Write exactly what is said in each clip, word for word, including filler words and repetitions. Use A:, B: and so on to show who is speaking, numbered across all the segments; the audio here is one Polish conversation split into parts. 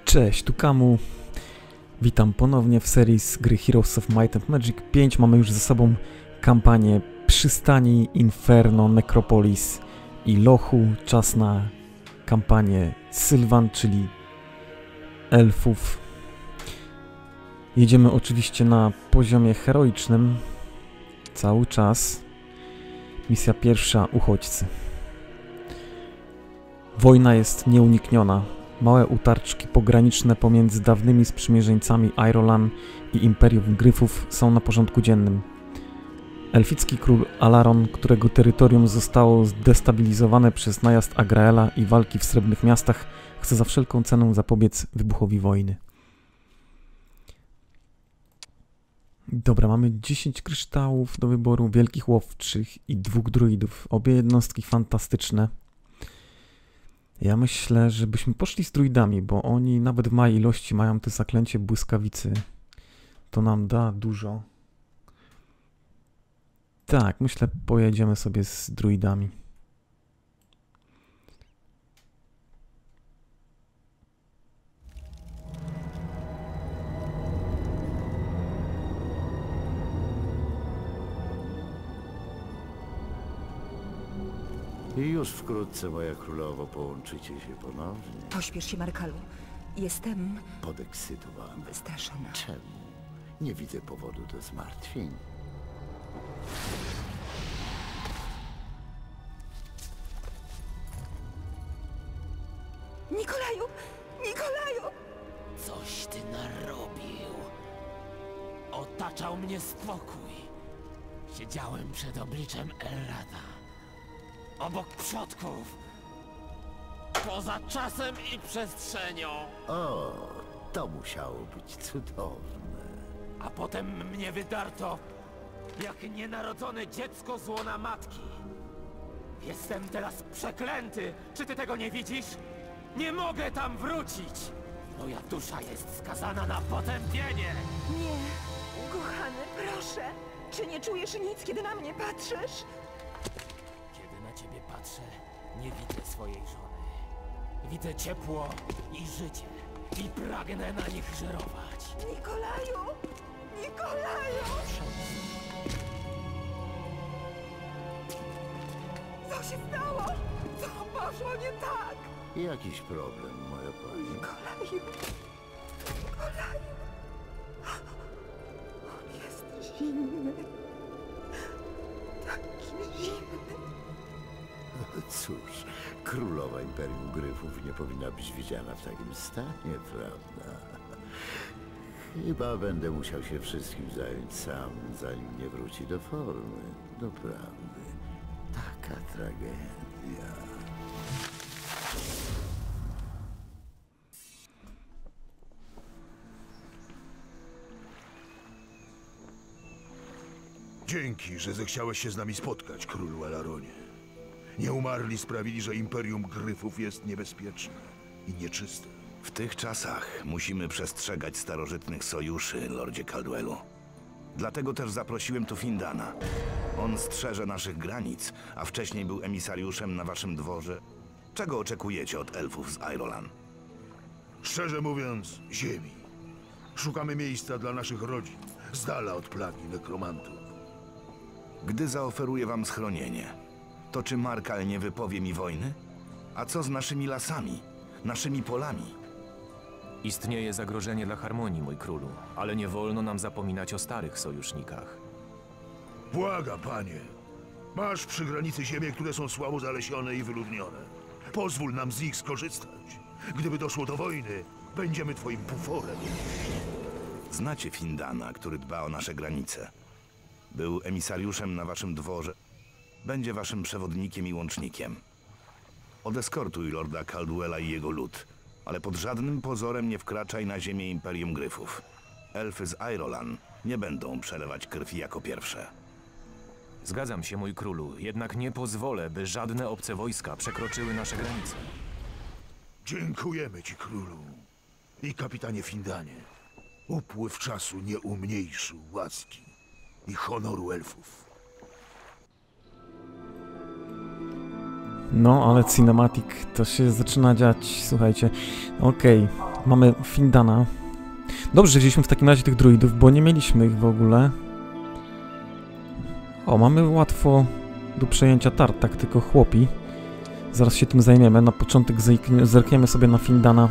A: Cześć, tu Kamu. Witam ponownie w serii z gry Heroes of Might and Magic pięć. Mamy już za sobą kampanię Przystani, Inferno, Necropolis i Lochu. Czas na kampanię Sylvan, czyli elfów. Jedziemy oczywiście na poziomie heroicznym cały czas. Misja pierwsza, uchodźcy. Wojna jest nieunikniona. Małe utarczki pograniczne pomiędzy dawnymi sprzymierzeńcami Airolan i Imperium Gryfów są na porządku dziennym. Elficki król Alaron, którego terytorium zostało zdestabilizowane przez najazd Agraela i walki w Srebrnych Miastach, chce za wszelką cenę zapobiec wybuchowi wojny. Dobra, mamy dziesięć kryształów do wyboru, wielkich łowczych i dwóch druidów. Obie jednostki fantastyczne. Ja myślę, żebyśmy poszli z druidami, bo oni nawet w małej ilości mają te zaklęcie błyskawicy. To nam da dużo. Tak, myślę, pojedziemy sobie z druidami.
B: I już wkrótce, moja królowo, połączycie się ponownie.
C: Pośpiesz się, Markalu. Jestem
B: Podekscytowany.
C: wystraszona.
B: Czemu? Nie widzę powodu do zmartwień.
C: Nikolaju! Nikolaju!
D: Coś ty narobił. Otaczał mnie spokój. Siedziałem przed obliczem Elrada. Obok przodków. Poza czasem i przestrzenią.
B: O, to musiało być cudowne.
D: A potem mnie wydarto jak nienarodzone dziecko z łona matki. Jestem teraz przeklęty. Czy ty tego nie widzisz? Nie mogę tam wrócić. Moja dusza jest skazana na potępienie.
C: Nie, kochany, proszę. Czy nie czujesz nic, kiedy na mnie patrzysz?
D: Kiedy na ciebie patrzę, nie widzę swojej żony. Widzę ciepło i życie. I pragnę na nich żerować.
C: Nikolaju! Nikolaju! Co się stało? Co poszło nie tak?
B: Jakiś problem, moja pani.
C: Nikolaju! Nikolaju! On jest zimny. Taki zimny.
B: Cóż, królowa Imperium Gryfów nie powinna być widziana w takim stanie, prawda? Chyba będę musiał się wszystkim zająć sam, zanim nie wróci do formy. Doprawdy, taka tragedia.
E: Dzięki, że zechciałeś się z nami spotkać, królu Alaronie. Nieumarli sprawili, że Imperium Gryfów jest niebezpieczne i nieczyste.
F: W tych czasach musimy przestrzegać starożytnych sojuszy, lordzie Caldwellu. Dlatego też zaprosiłem tu Findana. On strzeże naszych granic, a wcześniej był emisariuszem na waszym dworze. Czego oczekujecie od elfów z Airolan?
E: Szczerze mówiąc, ziemi. Szukamy miejsca dla naszych rodzin, z dala od plagi nekromantów.
F: Gdy zaoferuję wam schronienie, to czy Markal nie wypowie mi wojny? A co z naszymi lasami, naszymi polami?
G: Istnieje zagrożenie dla harmonii, mój królu, ale nie wolno nam zapominać o starych sojusznikach.
E: Błaga, panie. Masz przy granicy ziemie, które są słabo zalesione i wyludnione. Pozwól nam z nich skorzystać. Gdyby doszło do wojny, będziemy twoim buforem.
F: Znacie Findana, który dba o nasze granice. Był emisariuszem na waszym dworze. Będzie waszym przewodnikiem i łącznikiem. Odeskortuj lorda Caldwella i jego lud, ale pod żadnym pozorem nie wkraczaj na ziemię Imperium Gryfów. Elfy z Airolan nie będą przelewać krwi jako pierwsze.
G: Zgadzam się, mój królu, jednak nie pozwolę, by żadne obce wojska przekroczyły nasze granice.
E: Dziękujemy ci, królu. I kapitanie Findanie. Upływ czasu nie umniejszył łaski i honoru elfów.
A: No, ale cinematic to się zaczyna dziać, słuchajcie. Okej. Okay. Mamy Findana. Dobrze, że wzięliśmy w takim razie tych druidów, bo nie mieliśmy ich w ogóle. O, mamy łatwo do przejęcia tartak, tylko chłopi. Zaraz się tym zajmiemy. Na początek zerkniemy sobie na Findana.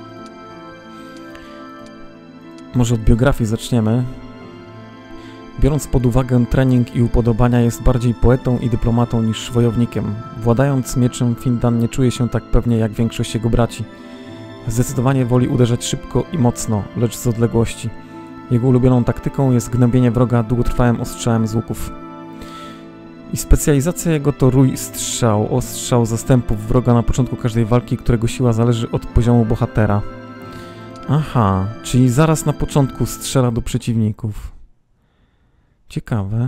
A: Może od biografii zaczniemy. Biorąc pod uwagę trening i upodobania, jest bardziej poetą i dyplomatą niż wojownikiem. Władając mieczem, Findan nie czuje się tak pewnie jak większość jego braci. Zdecydowanie woli uderzać szybko i mocno, lecz z odległości. Jego ulubioną taktyką jest gnębienie wroga długotrwałym ostrzałem z łuków. I specjalizacja jego to rój strzał, ostrzał zastępów wroga na początku każdej walki, którego siła zależy od poziomu bohatera. Aha, czyli zaraz na początku strzela do przeciwników. Ciekawe.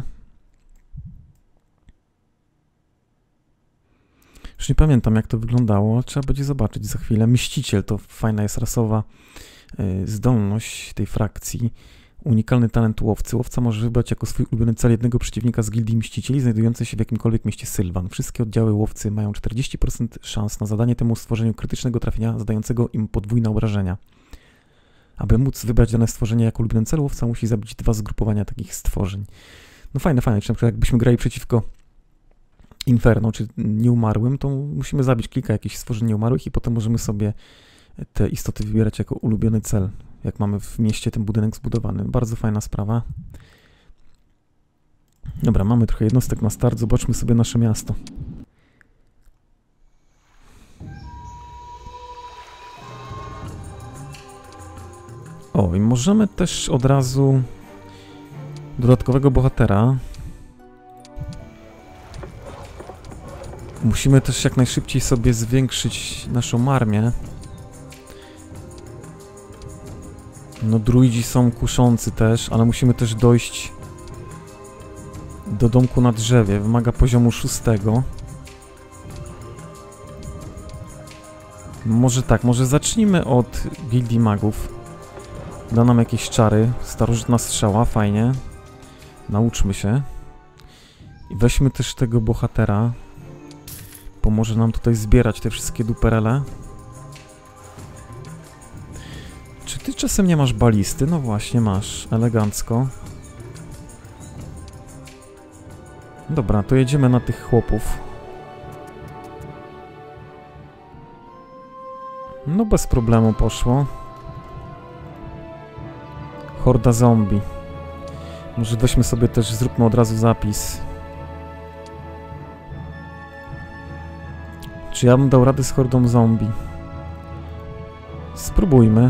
A: Już nie pamiętam, jak to wyglądało, trzeba będzie zobaczyć za chwilę. Mściciel to fajna jest rasowa yy, zdolność tej frakcji. Unikalny talent łowcy. Łowca może wybrać jako swój ulubiony cel jednego przeciwnika z gildii mścicieli, znajdującej się w jakimkolwiek mieście Sylvan. Wszystkie oddziały łowcy mają czterdzieści procent szans na zadanie temu stworzeniu krytycznego trafienia, zadającego im podwójne obrażenia. Aby móc wybrać dane stworzenie jako ulubiony cel, łowca musi zabić dwa zgrupowania takich stworzeń. No fajne, fajne. Czy na przykład jakbyśmy grali przeciwko Inferno, czy nieumarłym, to musimy zabić kilka jakichś stworzeń nieumarłych i potem możemy sobie te istoty wybierać jako ulubiony cel, jak mamy w mieście ten budynek zbudowany. Bardzo fajna sprawa. Dobra, mamy trochę jednostek na start, zobaczmy sobie nasze miasto. O, i możemy też od razu dodatkowego bohatera. Musimy też jak najszybciej sobie zwiększyć naszą armię. No druidzi są kuszący też, ale musimy też dojść do domku na drzewie. Wymaga poziomu szóstego. Może tak, może zacznijmy od gildii magów. Da nam jakieś czary. Starożytna strzała, fajnie. Nauczmy się. I weźmy też tego bohatera. Pomoże nam tutaj zbierać te wszystkie duperele. Czy ty czasem nie masz balisty? No właśnie, masz. Elegancko. Dobra, to jedziemy na tych chłopów. No bez problemu poszło. Horda zombie. Może weźmy sobie też, zróbmy od razu zapis. Czy ja bym dał radę z hordą zombie? Spróbujmy.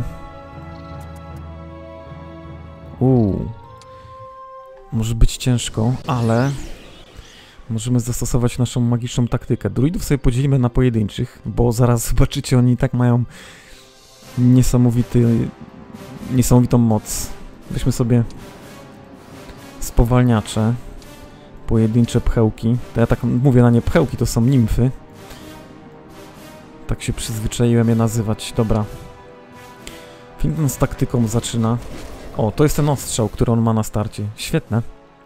A: Uuu. Może być ciężko, ale możemy zastosować naszą magiczną taktykę. Druidów sobie podzielimy na pojedynczych, bo zaraz zobaczycie, oni i tak mają niesamowity, niesamowitą moc. Weźmy sobie spowalniacze, pojedyncze pchełki. To ja tak mówię na nie pchełki, to są nimfy. Tak się przyzwyczaiłem je nazywać. Dobra. Findan z taktyką zaczyna. O, to jest ten ostrzał, który on ma na starcie. Świetne.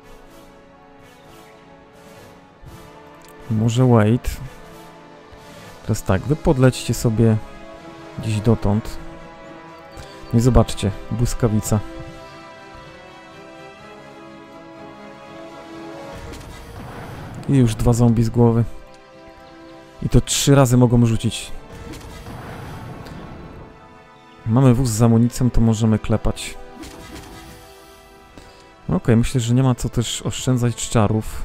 A: Może wait. Teraz tak, wy podlećcie sobie gdzieś dotąd. Nie zobaczcie, błyskawica. I już dwa zombie z głowy. I to trzy razy mogą rzucić. Mamy wóz z amunicją, to możemy klepać. Okej, okay, myślę, że nie ma co też oszczędzać czarów.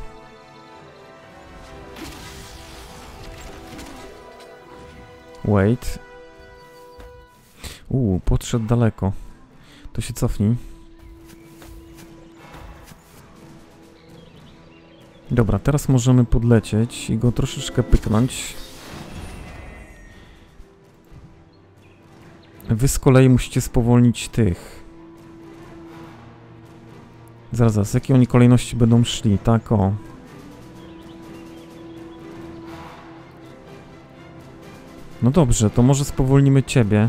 A: Wait. Uuu, podszedł daleko. To się cofnij. Dobra, teraz możemy podlecieć i go troszeczkę pyknąć. Wy z kolei musicie spowolnić tych. Zaraz, zaraz, z jakiej oni kolejności będą szli? Tak, o. No dobrze, to może spowolnimy ciebie.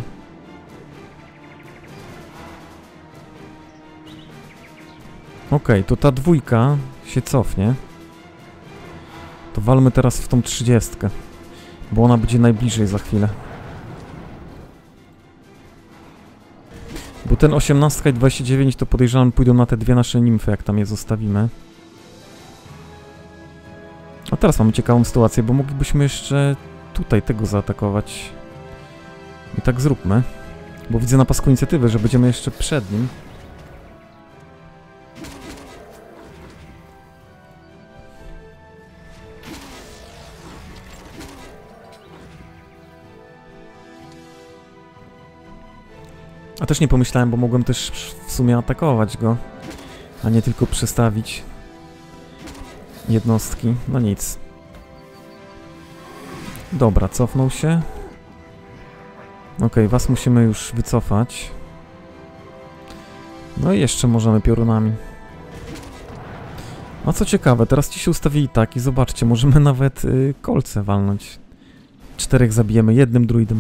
A: Okej, okay, to ta dwójka się cofnie. To walmy teraz w tą trzydziestkę, bo ona będzie najbliżej za chwilę. Bo ten osiemnastka i dwadzieścia dziewięć to podejrzewam pójdą na te dwie nasze nimfy, jak tam je zostawimy. A teraz mamy ciekawą sytuację, bo moglibyśmy jeszcze tutaj tego zaatakować. I tak zróbmy. Bo widzę na pasku inicjatywy, że będziemy jeszcze przed nim. A też nie pomyślałem, bo mogłem też w sumie atakować go, a nie tylko przestawić jednostki. No nic. Dobra, cofnął się. Okej, was musimy już wycofać. No i jeszcze możemy piorunami. A co ciekawe, teraz ci się ustawili tak i zobaczcie, możemy nawet y, kolce walnąć. Czterech zabijemy jednym druidem.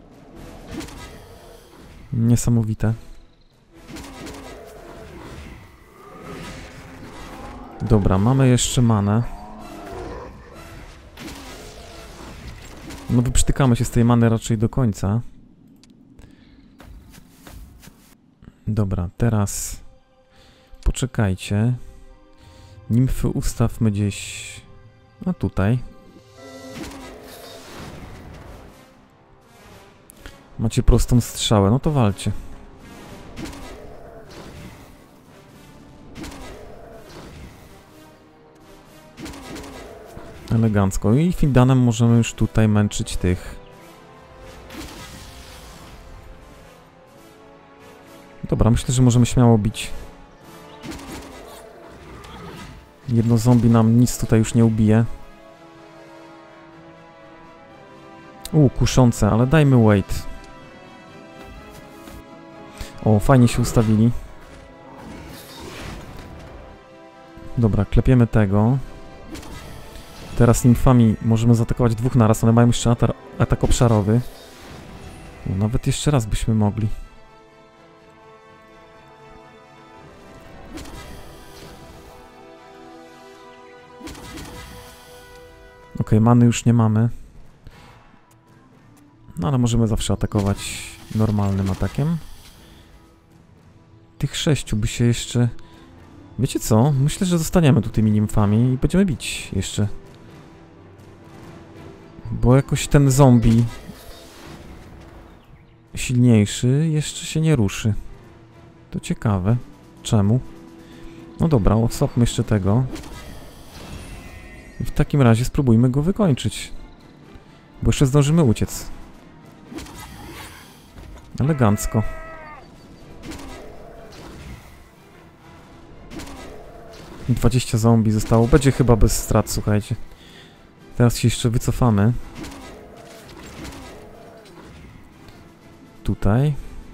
A: Niesamowite. Dobra, mamy jeszcze manę. No wyprztykamy się z tej many raczej do końca. Dobra, teraz poczekajcie. Nimfy ustawmy gdzieś... A tutaj. Macie prostą strzałę, no to walcie. Elegancko. I Findanem możemy już tutaj męczyć tych. Dobra, myślę, że możemy śmiało bić. Jedno zombie nam nic tutaj już nie ubije. U, kuszące, ale dajmy wait. O, fajnie się ustawili. Dobra, klepiemy tego. Teraz nimfami możemy zaatakować dwóch naraz, one mają jeszcze atak, atak obszarowy. No, nawet jeszcze raz byśmy mogli. Ok, many już nie mamy. No ale możemy zawsze atakować normalnym atakiem. Tych sześciu by się jeszcze... Wiecie co? Myślę, że zostaniemy tu tymi nimfami i będziemy bić jeszcze. Bo jakoś ten zombie silniejszy jeszcze się nie ruszy. To ciekawe. Czemu? No dobra, odsłabmy jeszcze tego. I w takim razie spróbujmy go wykończyć. Bo jeszcze zdążymy uciec. Elegancko. dwadzieścia zombie zostało. Będzie chyba bez strat, słuchajcie. Teraz się jeszcze wycofamy. Tutaj.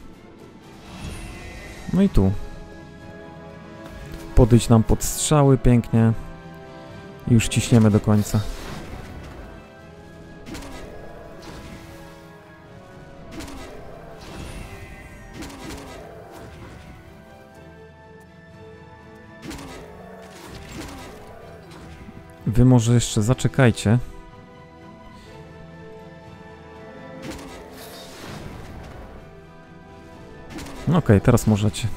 A: No i tu. Podejść nam pod strzały pięknie. I już ciśniemy do końca. Wy może jeszcze zaczekajcie. No okej, okay, teraz możecie.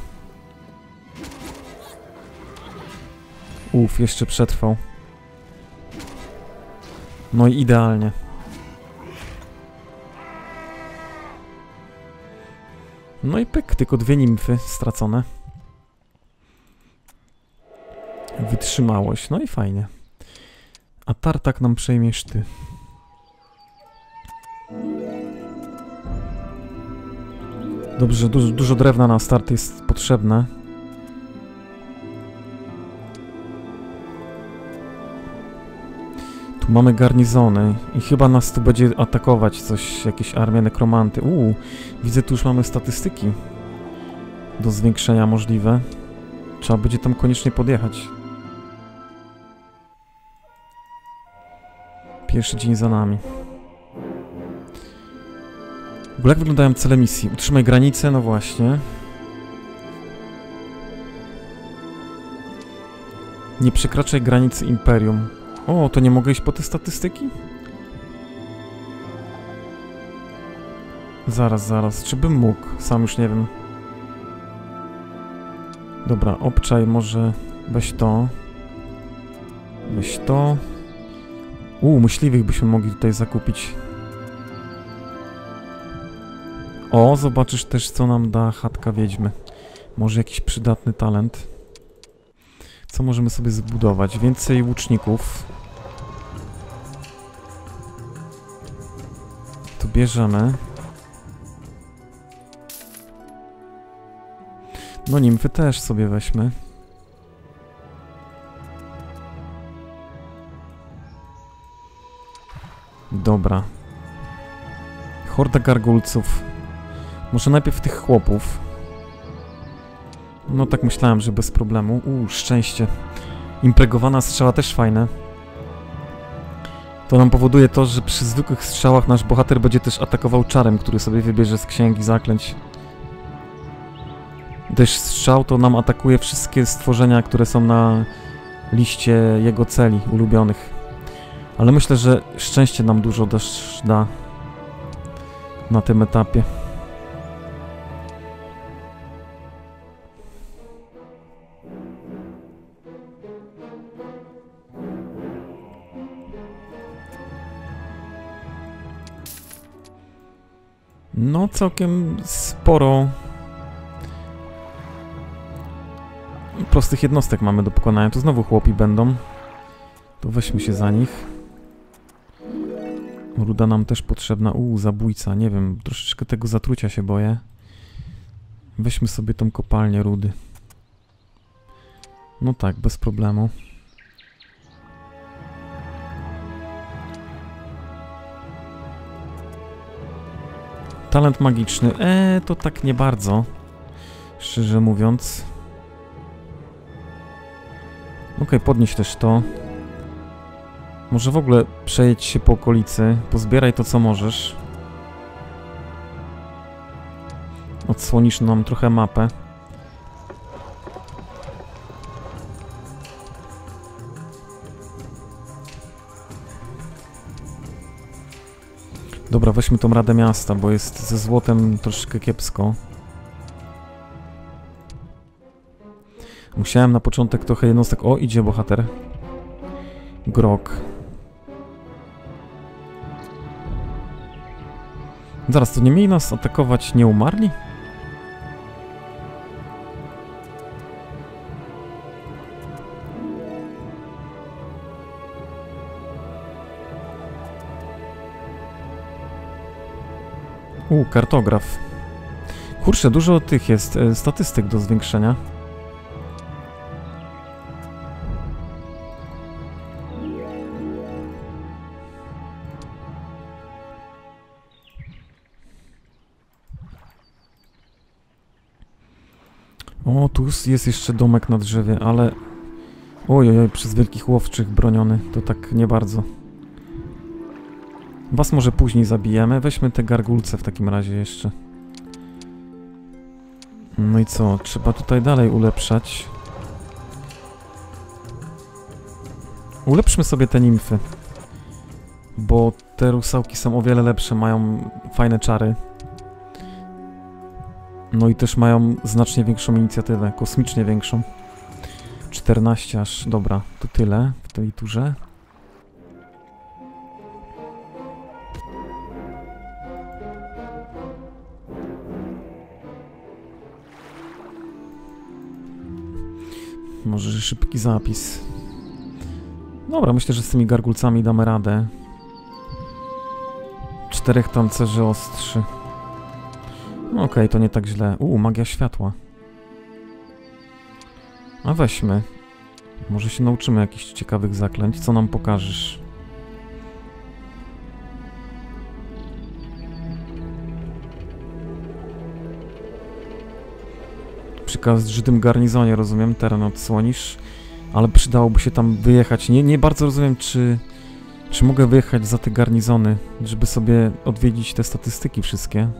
A: Uff, jeszcze przetrwał. No i idealnie. No i pyk, tylko dwie nimfy stracone. Wytrzymałość, no i fajnie. A tartak nam przejmiesz ty. Dobrze, dużo, dużo drewna na start jest potrzebne. Tu mamy garnizony i chyba nas tu będzie atakować coś, jakieś armie nekromanty. Uuu, widzę, tu już mamy statystyki do zwiększenia możliwe. Trzeba będzie tam koniecznie podjechać. Pierwszy dzień za nami. W ogóle jak wyglądają cele misji? Utrzymaj granicę, no właśnie. Nie przekraczaj granicy Imperium. O, to nie mogę iść po te statystyki? Zaraz, zaraz. Czy bym mógł? Sam już nie wiem. Dobra, obczaj może... Weź to. Weź to. Uuu, myśliwych byśmy mogli tutaj zakupić. O, zobaczysz też, co nam da chatka wiedźmy. Może jakiś przydatny talent. Co możemy sobie zbudować? Więcej łuczników. To bierzemy. No nimfy też sobie weźmy. Dobra. Horda gargulców. Może najpierw tych chłopów. No tak myślałem, że bez problemu. Uuu, szczęście. Impregowana strzała też fajne. To nam powoduje to, że przy zwykłych strzałach nasz bohater będzie też atakował czarem, który sobie wybierze z księgi zaklęć. Też strzał to nam atakuje wszystkie stworzenia, które są na liście jego celi ulubionych. Ale myślę, że szczęście nam dużo też da na tym etapie. No, całkiem sporo prostych jednostek mamy do pokonania. Tu znowu chłopi będą. To weźmy się za nich. Ruda nam też potrzebna. Uuu, zabójca. Nie wiem, troszeczkę tego zatrucia się boję. Weźmy sobie tą kopalnię rudy. No tak, bez problemu. Talent magiczny. Eee, to tak nie bardzo. Szczerze mówiąc. Okej, okay, podnieś też to. Może w ogóle przejedź się po okolicy. Pozbieraj to, co możesz. Odsłonisz nam trochę mapę. Dobra, weźmy tą Radę Miasta, bo jest ze złotem troszkę kiepsko. Musiałem na początek trochę jednostek... O, idzie bohater. Grok. Zaraz, to nie mieli nas atakować nie umarli? U, kartograf. Kurczę, dużo tych jest e, statystyk do zwiększenia. O, tu jest jeszcze domek na drzewie, ale... Oj, oj, przez wielkich łowczych broniony, to tak nie bardzo. Was może później zabijemy. Weźmy te gargulce w takim razie jeszcze. No i co? Trzeba tutaj dalej ulepszać. Ulepszmy sobie te nimfy. Bo te rusałki są o wiele lepsze, mają fajne czary. No i też mają znacznie większą inicjatywę, kosmicznie większą. czternaście aż, dobra, to tyle w tej turze. Może szybki zapis. Dobra, myślę, że z tymi gargulcami damy radę. Czterech tancerzy ostrzy. Okej, okay, to nie tak źle. Uuu, magia światła. A weźmy. Może się nauczymy jakichś ciekawych zaklęć. Co nam pokażesz? Przy każdym garnizonie, rozumiem, teren odsłonisz. Ale przydałoby się tam wyjechać. Nie, nie bardzo rozumiem, czy, czy mogę wyjechać za te garnizony, żeby sobie odwiedzić te statystyki wszystkie.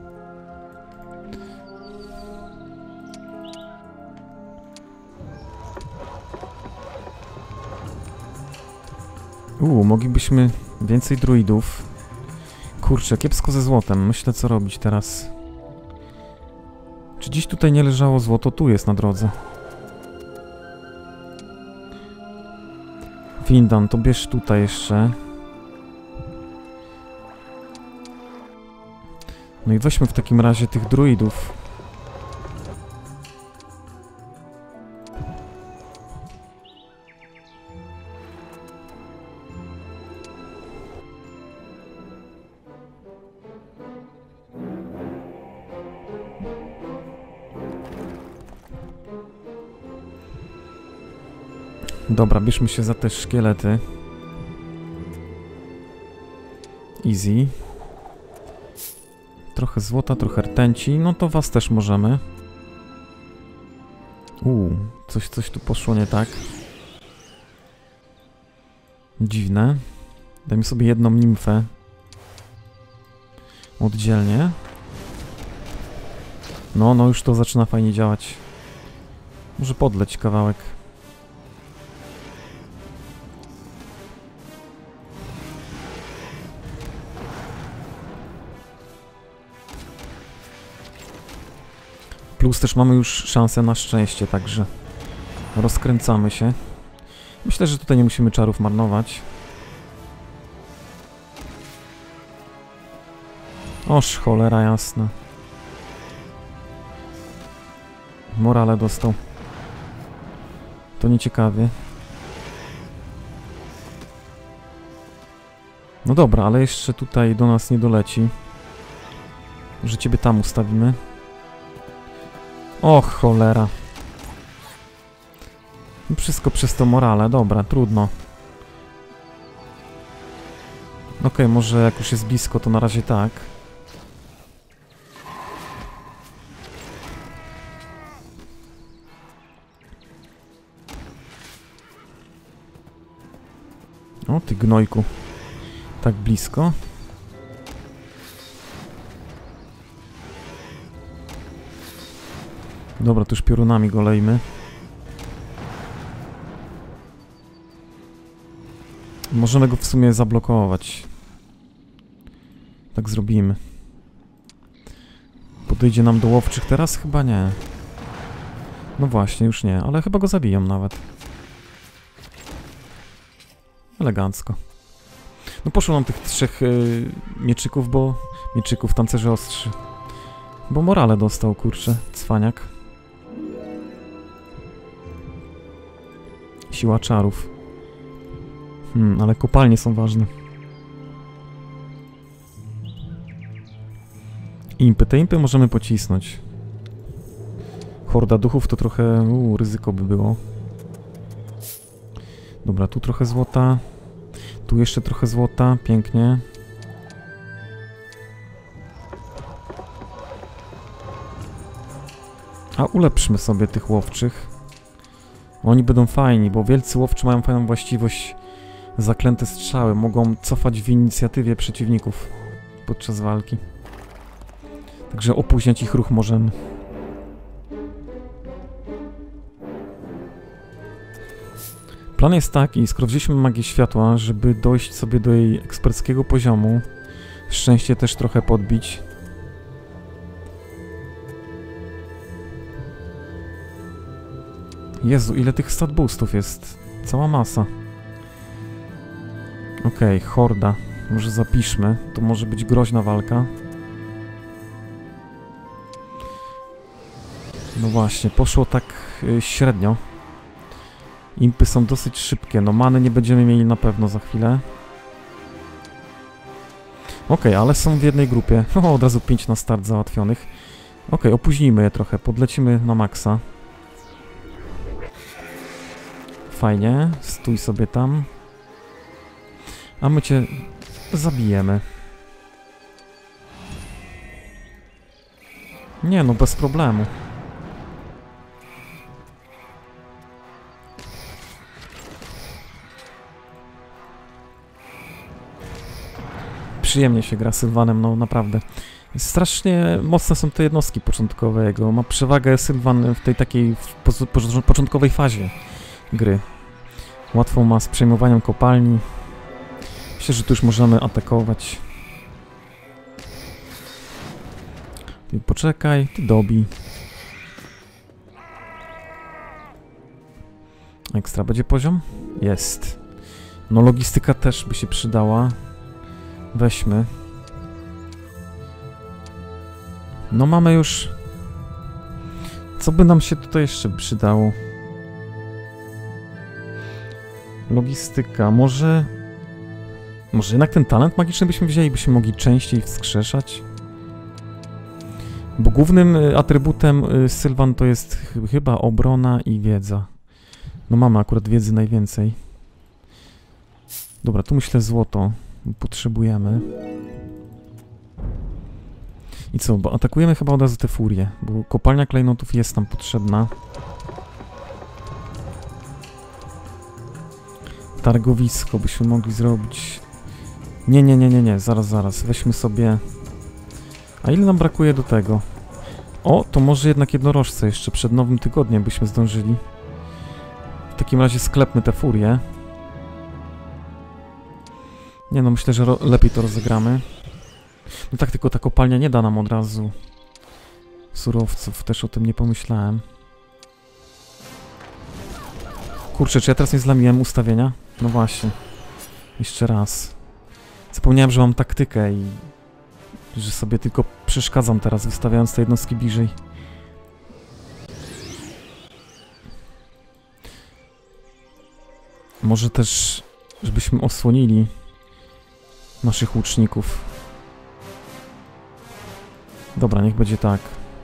A: Uuu, moglibyśmy więcej druidów. Kurczę, kiepsko ze złotem. Myślę, co robić teraz. Czy dziś tutaj nie leżało złoto? Tu jest na drodze. Findan, to bierz tutaj jeszcze. No i weźmy w takim razie tych druidów. Dobra, bierzmy się za te szkielety. Easy. Trochę złota, trochę rtęci. No to was też możemy. Uuu, coś, coś tu poszło nie tak. Dziwne. Dajmy sobie jedną nimfę. Oddzielnie. No, no już to zaczyna fajnie działać. Może podleć kawałek. Plus też mamy już szansę na szczęście, także rozkręcamy się. Myślę, że tutaj nie musimy czarów marnować. Oż cholera jasna. Morale dostał. To nieciekawie. No dobra, ale jeszcze tutaj do nas nie doleci. Może ciebie tam ustawimy. Och, cholera. Wszystko przez to morale. Dobra, trudno. Okej, okay, może jak już jest blisko, to na razie tak. O, ty gnojku. Tak blisko. Dobra, to już piorunami go lejmy. Możemy go w sumie zablokować. Tak zrobimy. Podejdzie nam do łowczych teraz? Chyba nie. No właśnie, już nie, ale chyba go zabiją nawet. Elegancko. No poszło nam tych trzech yy, mieczyków, bo... Mieczyków, tancerzy ostrzy. Bo morale dostał, kurczę, cwaniak. Siła czarów. Hmm, ale kopalnie są ważne. Impy. Te impy możemy pocisnąć. Horda duchów to trochę uu, ryzyko by było. Dobra, tu trochę złota. Tu jeszcze trochę złota. Pięknie. A ulepszmy sobie tych łowczych. Oni będą fajni, bo wielcy łowczy mają fajną właściwość. Zaklęte strzały mogą cofać w inicjatywie przeciwników podczas walki. Także opóźniać ich ruch możemy. Plan jest taki, skoro wzięliśmy magię światła, żeby dojść sobie do jej eksperckiego poziomu, szczęście też trochę podbić. Jezu, ile tych stat boostów jest. Cała masa. Okej, okay, horda. Może zapiszmy. To może być groźna walka. No właśnie, poszło tak yy, średnio. Impy są dosyć szybkie. No many nie będziemy mieli na pewno za chwilę. Okej, okay, ale są w jednej grupie. O, od razu pięć na start załatwionych. Okej, okay, opóźnijmy je trochę. Podlecimy na maksa. Fajnie. Stój sobie tam. A my cię zabijemy. Nie no, bez problemu. Przyjemnie się gra Sylwanem, no naprawdę. Strasznie mocne są te jednostki początkowe jego. Ma przewagę Sylwan w tej takiej w po, po, początkowej fazie gry. Łatwo ma z przejmowaniem kopalni. Myślę, że tu już możemy atakować. Ty poczekaj, ty dobij. Ekstra będzie poziom? Jest. No logistyka też by się przydała. Weźmy. No mamy już... Co by nam się tutaj jeszcze przydało? Logistyka. Może... Może jednak ten talent magiczny byśmy wzięli, byśmy mogli częściej wskrzeszać? Bo głównym atrybutem y, Sylwan to jest ch chyba obrona i wiedza. No mamy akurat wiedzy najwięcej. Dobra, tu myślę złoto. Potrzebujemy. I co, bo atakujemy chyba od razu te furie, bo kopalnia klejnotów jest nam potrzebna. Targowisko byśmy mogli zrobić. Nie, nie, nie, nie, nie, zaraz, zaraz. Weźmy sobie... A ile nam brakuje do tego? O, to może jednak jednorożce jeszcze przed nowym tygodniem byśmy zdążyli. W takim razie sklepmy te furie. Nie no, myślę, że lepiej to rozegramy. No tak, tylko ta kopalnia nie da nam od razu surowców. Też o tym nie pomyślałem. Kurczę, czy ja teraz nie zlamiłem ustawienia? No właśnie. Jeszcze raz. Zapomniałem, że mam taktykę i... że sobie tylko przeszkadzam teraz, wystawiając te jednostki bliżej. Może też, żebyśmy osłonili naszych łuczników. Dobra, niech będzie tak.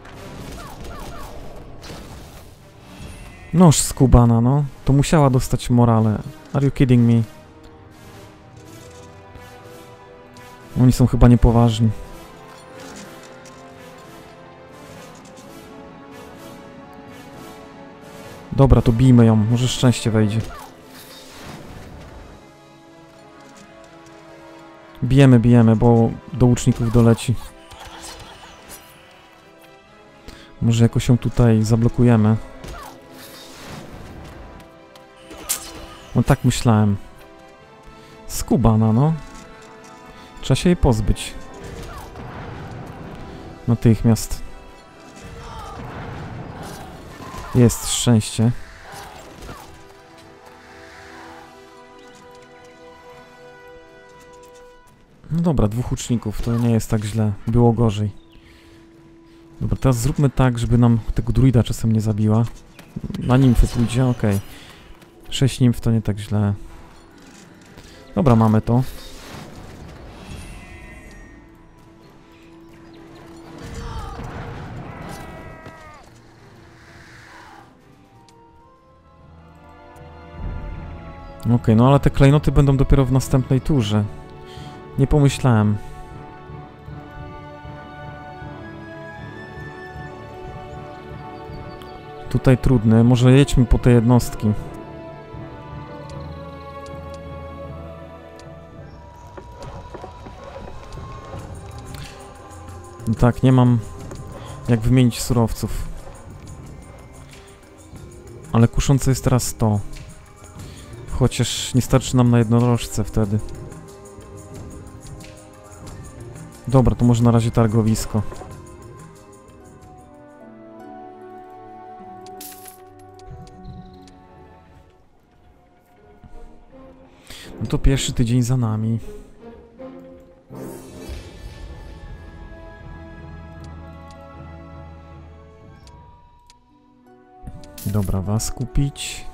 A: Noż skubana, no. To musiała dostać morale. Are you kidding me? Oni są chyba niepoważni. Dobra, to bijmy ją. Może szczęście wejdzie. Bijemy, bijemy, bo do łuczników doleci. Może jakoś ją tutaj zablokujemy. No tak myślałem. Skubana, no. Trzeba się jej pozbyć. Natychmiast. Jest szczęście. No dobra, dwóch łuczników, to nie jest tak źle. Było gorzej. Dobra, teraz zróbmy tak, żeby nam tego druida czasem nie zabiła. Na nimfy pójdzie, okej. Okay. Sześć nimf to nie tak źle. Dobra, mamy to. Okej, okay, no ale te klejnoty będą dopiero w następnej turze. Nie pomyślałem. Tutaj trudny. Może jedźmy po te jednostki. No tak, nie mam jak wymienić surowców. Ale kuszące jest teraz to. Chociaż nie starczy nam na jednorożce wtedy. Dobra, to może na razie targowisko. No to pierwszy tydzień za nami. Dobra, was kupić.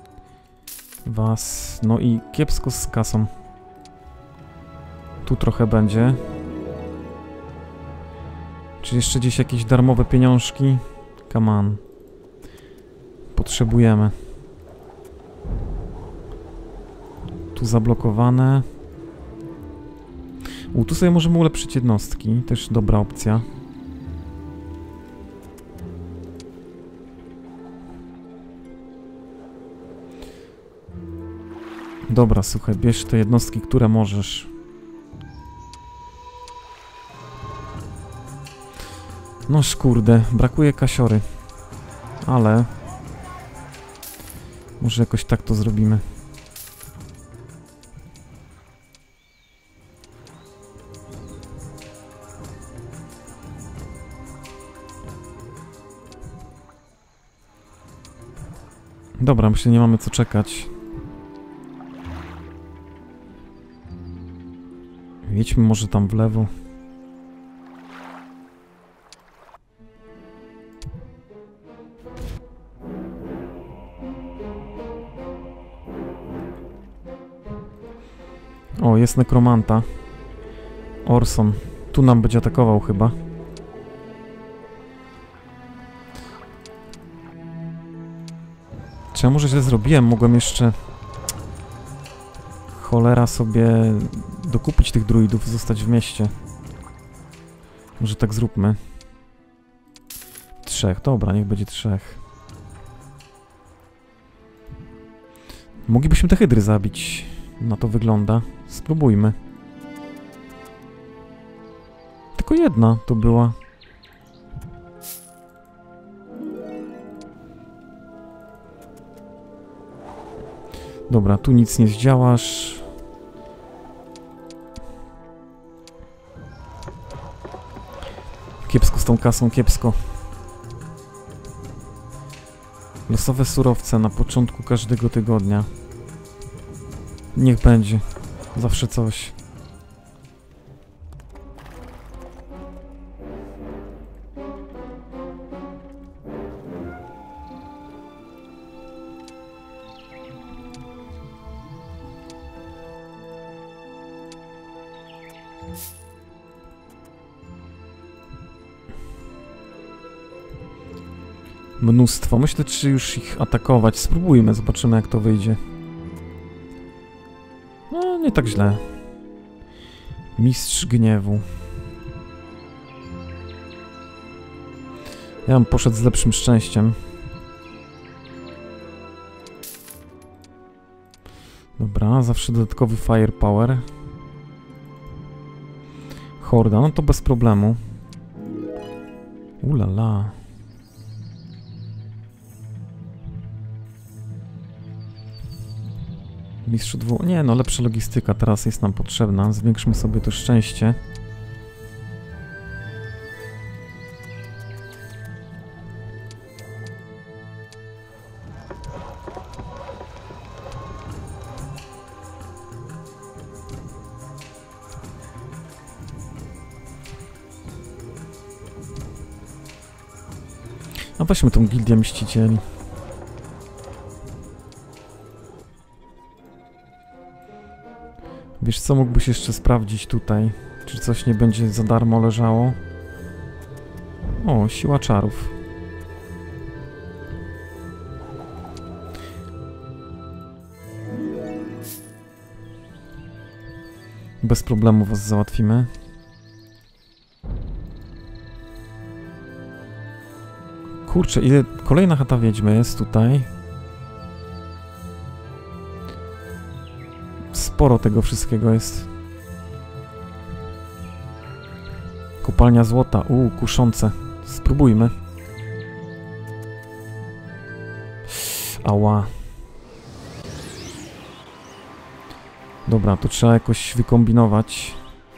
A: Was... No i kiepsko z kasą. Tu trochę będzie. Czy jeszcze gdzieś jakieś darmowe pieniążki? Come on. Potrzebujemy. Tu zablokowane. U, tu sobie możemy ulepszyć jednostki. Też dobra opcja. Dobra, słuchaj, bierz te jednostki, które możesz. Noż kurde, brakuje kasiory. Ale... może jakoś tak to zrobimy. Dobra, myślę, nie mamy co czekać. Jedźmy może tam w lewo. O, jest nekromanta. Orson. Tu nam będzie atakował chyba. Czy ja może źle zrobiłem? Mogłem jeszcze... Cholera sobie dokupić tych druidów, zostać w mieście. Może tak zróbmy. Trzech, dobra, niech będzie trzech. Moglibyśmy te hydry zabić. Na to wygląda. Spróbujmy. Tylko jedna to była. Dobra, tu nic nie zdziałasz. Kiepsko z tą kasą, kiepsko. Losowe surowce na początku każdego tygodnia. Niech będzie. Zawsze coś. Mnóstwo. Myślę, czy już ich atakować. Spróbujmy, zobaczymy jak to wyjdzie. No, nie tak źle. Mistrz gniewu. Ja bym poszedł z lepszym szczęściem. Dobra, zawsze dodatkowy firepower. Horda, no to bez problemu. Ulala. Mistrzu dwu... Nie, no lepsza logistyka teraz jest nam potrzebna. Zwiększmy sobie to szczęście. A weźmy tą gildię mścicieli. Wiesz co, mógłbyś jeszcze sprawdzić tutaj, czy coś nie będzie za darmo leżało. O, siła czarów. Bez problemu was załatwimy. Kurczę, ile... Kolejna chata wiedźmy jest tutaj. Sporo tego wszystkiego jest. Kopalnia złota. Uuu, kuszące. Spróbujmy. Ała. Dobra, to trzeba jakoś wykombinować.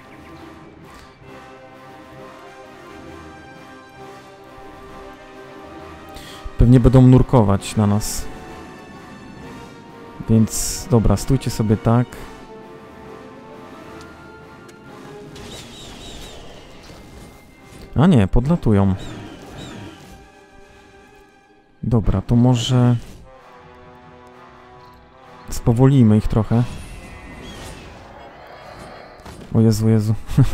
A: Pewnie będą nurkować na nas. Więc dobra, stójcie sobie tak. A nie, podlatują. Dobra, to może... spowolnijmy ich trochę. O Jezu, Jezu.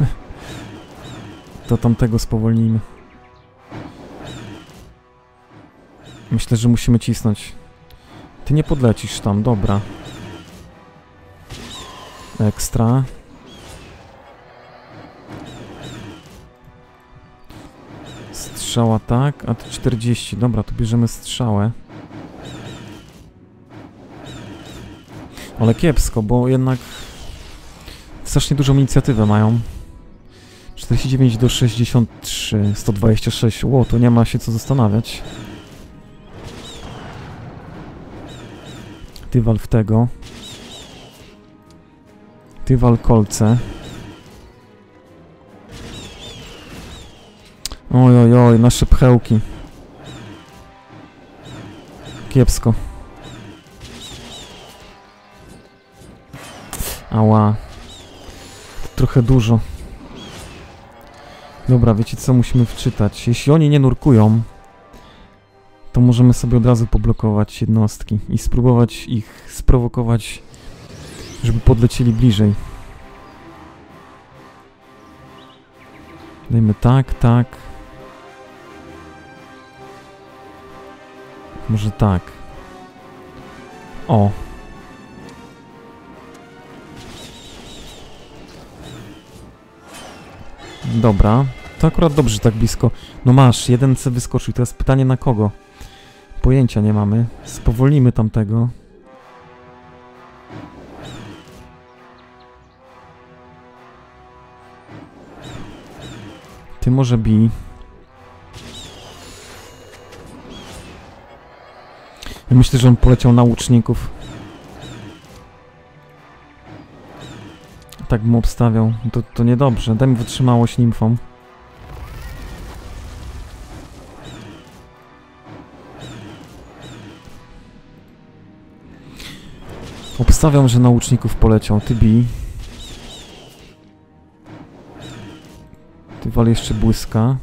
A: To tamtego spowolnijmy. Myślę, że musimy cisnąć. Ty nie podlecisz tam, dobra. Ekstra. Strzała tak, a to czterdzieści. Dobra, to bierzemy strzałę. Ale kiepsko, bo jednak strasznie dużą inicjatywę mają. czterdzieści dziewięć do sześćdziesiąt trzy, sto dwadzieścia sześć. Ło, to nie ma się co zastanawiać. Ty wal w tego. Ty wal kolce. Oj, oj, oj, nasze pchełki. Kiepsko. Ała. trochę dużo. Dobra, wiecie co? Musimy wczytać. Jeśli oni nie nurkują, to możemy sobie od razu poblokować jednostki i spróbować ich sprowokować, żeby podlecieli bliżej. Dajmy tak, tak. Może tak. O. Dobra. To akurat dobrze, że tak blisko. No masz, jeden C wyskoczył. Teraz pytanie na kogo? Pojęcia nie mamy. Spowolnimy tamtego. Ty może bij. Ja myślę, że on poleciał na łuczników. Tak bym obstawiał. To, to niedobrze. Daj mi wytrzymałość nimfom. Obstawiam, że na łuczników poleciał. Ty bij. Ty wal jeszcze błyska.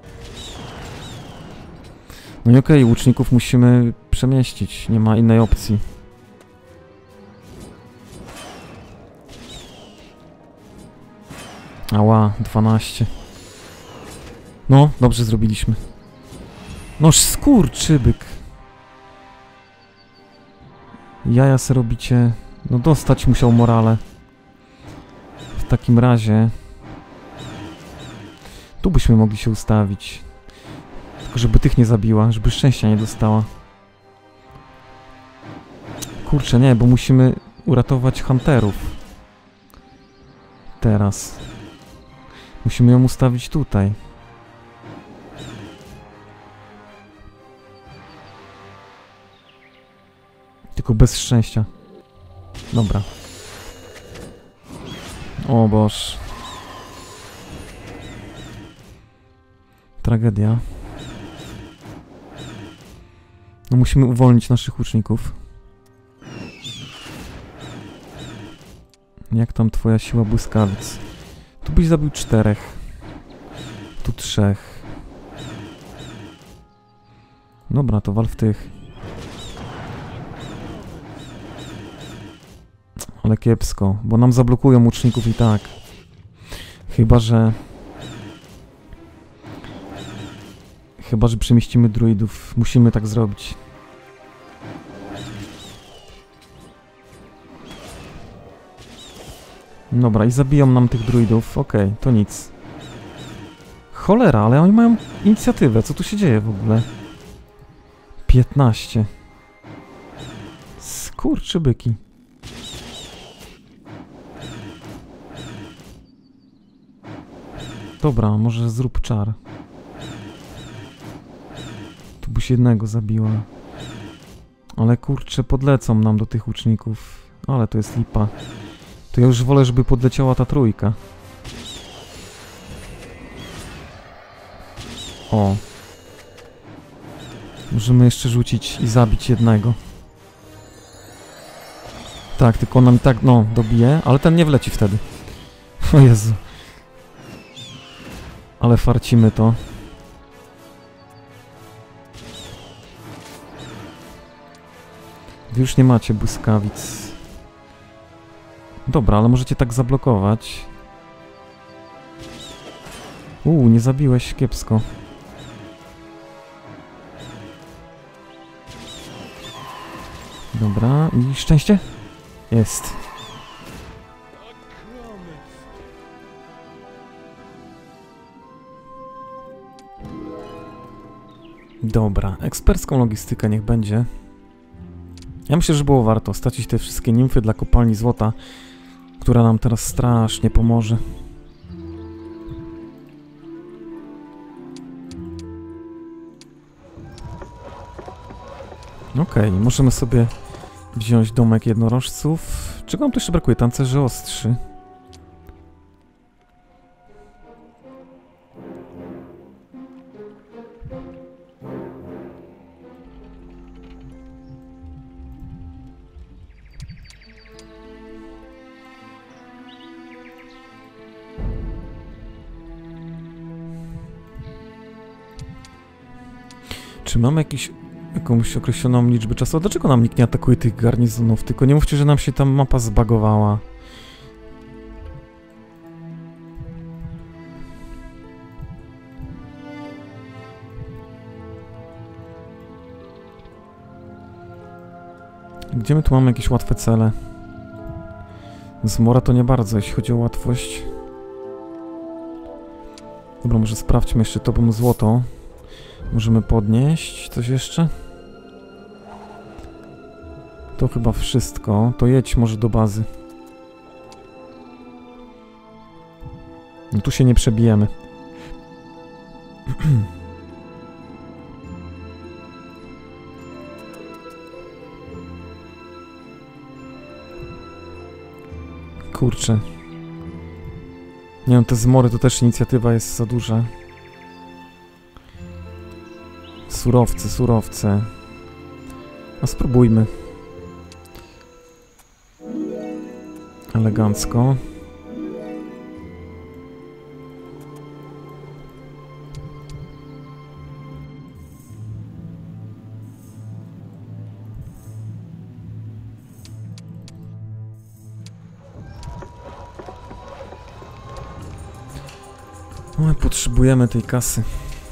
A: No i okej, okay, łuczników musimy przemieścić. Nie ma innej opcji. Ała, dwanaście. No, dobrze zrobiliśmy. No skurczybyk. Jaja se robicie. No dostać musiał morale. W takim razie... Tu byśmy mogli się ustawić. Tylko żeby tych nie zabiła, żeby szczęścia nie dostała. Kurczę, nie, bo musimy uratować hunterów. Teraz. Musimy ją ustawić tutaj. Tylko bez szczęścia. Dobra. O Boż. Tragedia. No musimy uwolnić naszych łuczników. Jak tam twoja siła błyskawic? Tu byś zabił czterech. Tu trzech. Dobra, to wal w tych. Ale kiepsko, bo nam zablokują łuczników i tak. Chyba, że... Chyba, że przemieścimy druidów. Musimy tak zrobić. Dobra, i zabiją nam tych druidów. Okej, okay, to nic. Cholera, ale oni mają inicjatywę. Co tu się dzieje w ogóle? piętnaście. Skurczybyki. Dobra, może zrób czar. Tu byś jednego zabiła. Ale kurczę, podlecą nam do tych łuczników. Ale to jest lipa. To ja już wolę, żeby podleciała ta trójka. O. Możemy jeszcze rzucić i zabić jednego. Tak, tylko on nam tak, no, dobije, ale ten nie wleci wtedy. O Jezu. Ale farcimy to. Wy już nie macie błyskawic. Dobra, ale możecie tak zablokować. Uuu, nie zabiłeś, kiepsko. Dobra, i szczęście? Jest. Dobra, ekspercką logistykę niech będzie. Ja myślę, że było warto stracić te wszystkie nimfy dla kopalni złota, która nam teraz strasznie pomoże. Okej, okay, możemy sobie wziąć domek jednorożców. Czego nam tu jeszcze brakuje? Tancerzy ostrzy. Czy mamy jakiś, jakąś określoną liczbę czasu? A dlaczego nam nikt nie atakuje tych garnizonów? Tylko nie mówcie, że nam się tam mapa zbagowała. Gdzie my tu mamy jakieś łatwe cele? Zmora to nie bardzo, jeśli chodzi o łatwość. Dobra, może sprawdźmy jeszcze to, bo złoto. Możemy podnieść. Coś jeszcze? To chyba wszystko. To jedź może do bazy. No tu się nie przebijemy. Kurczę. Nie wiem, te zmory to też inicjatywa jest za duża. Surowce, surowce. A spróbujmy. Elegancko. No, potrzebujemy tej kasy.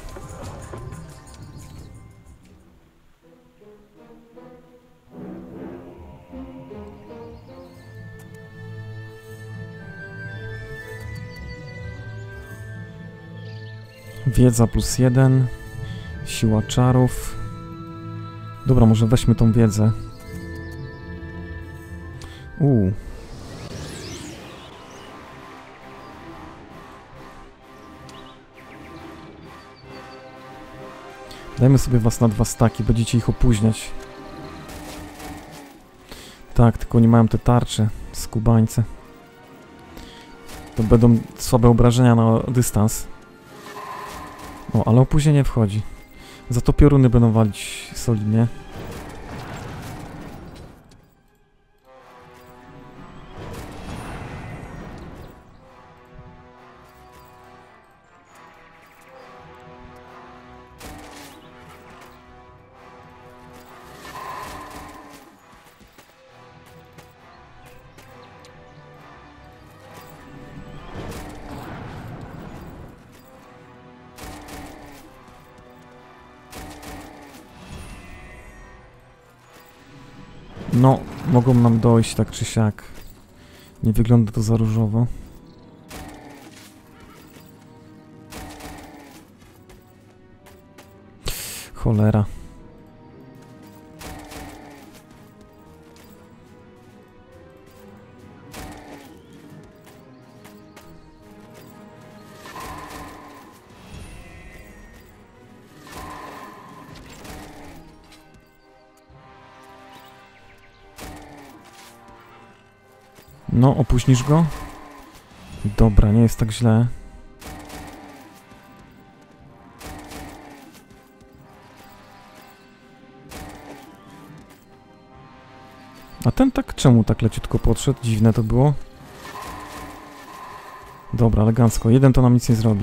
A: Wiedza plus jeden. Siła czarów. Dobra, może weźmy tą wiedzę. Uuu. Dajmy sobie was na dwa staki, będziecie ich opóźniać. Tak, tylko oni mają te tarcze, skubańce. To będą słabe obrażenia na dystans. O, ale opóźnienie wchodzi. Za to pioruny będą walić solidnie. No, mogą nam dojść tak czy siak. Nie wygląda to za różowo. Cholera. No, opóźnisz go? Dobra, nie jest tak źle. A ten tak, czemu tak leciutko podszedł? Dziwne to było. Dobra, elegancko. Jeden to nam nic nie zrobi.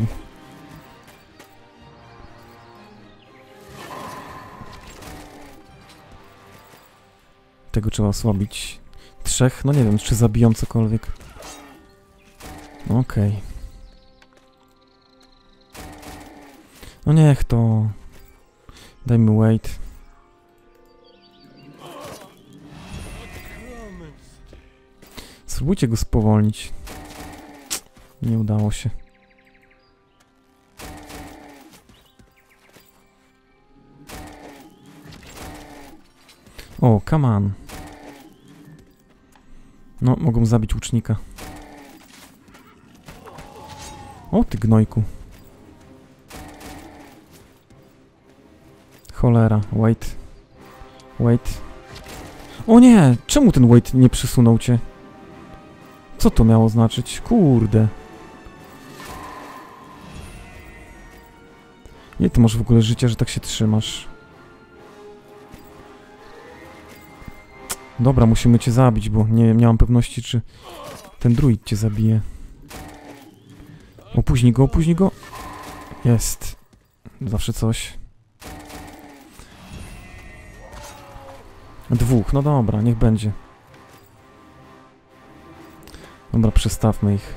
A: Tego trzeba osłabić. Trzech? No nie wiem, czy zabiją cokolwiek. Okej. Okay. No niech to... Dajmy wait. Spróbujcie go spowolnić. Nie udało się. O, come on. No, mogą zabić łucznika. O, ty gnojku. Cholera, wait. Wait. O nie! Czemu ten wait nie przysunął cię? Co to miało znaczyć? Kurde. Ile ty masz w ogóle życia, że tak się trzymasz? Dobra, musimy cię zabić, bo nie, nie mam pewności, czy ten druid cię zabije. Opóźnij go, opóźnij go. Jest. Zawsze coś. Dwóch, no dobra, niech będzie. Dobra, przestawmy ich.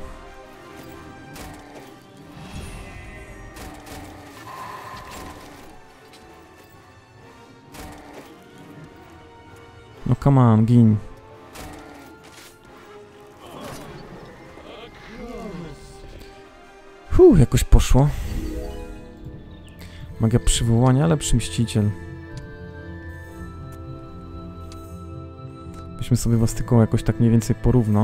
A: No come on, gin. Huh, jakoś poszło. Magia przywołania, lepszy mściciel. Weźmy sobie was tylko jakoś tak mniej więcej porówno.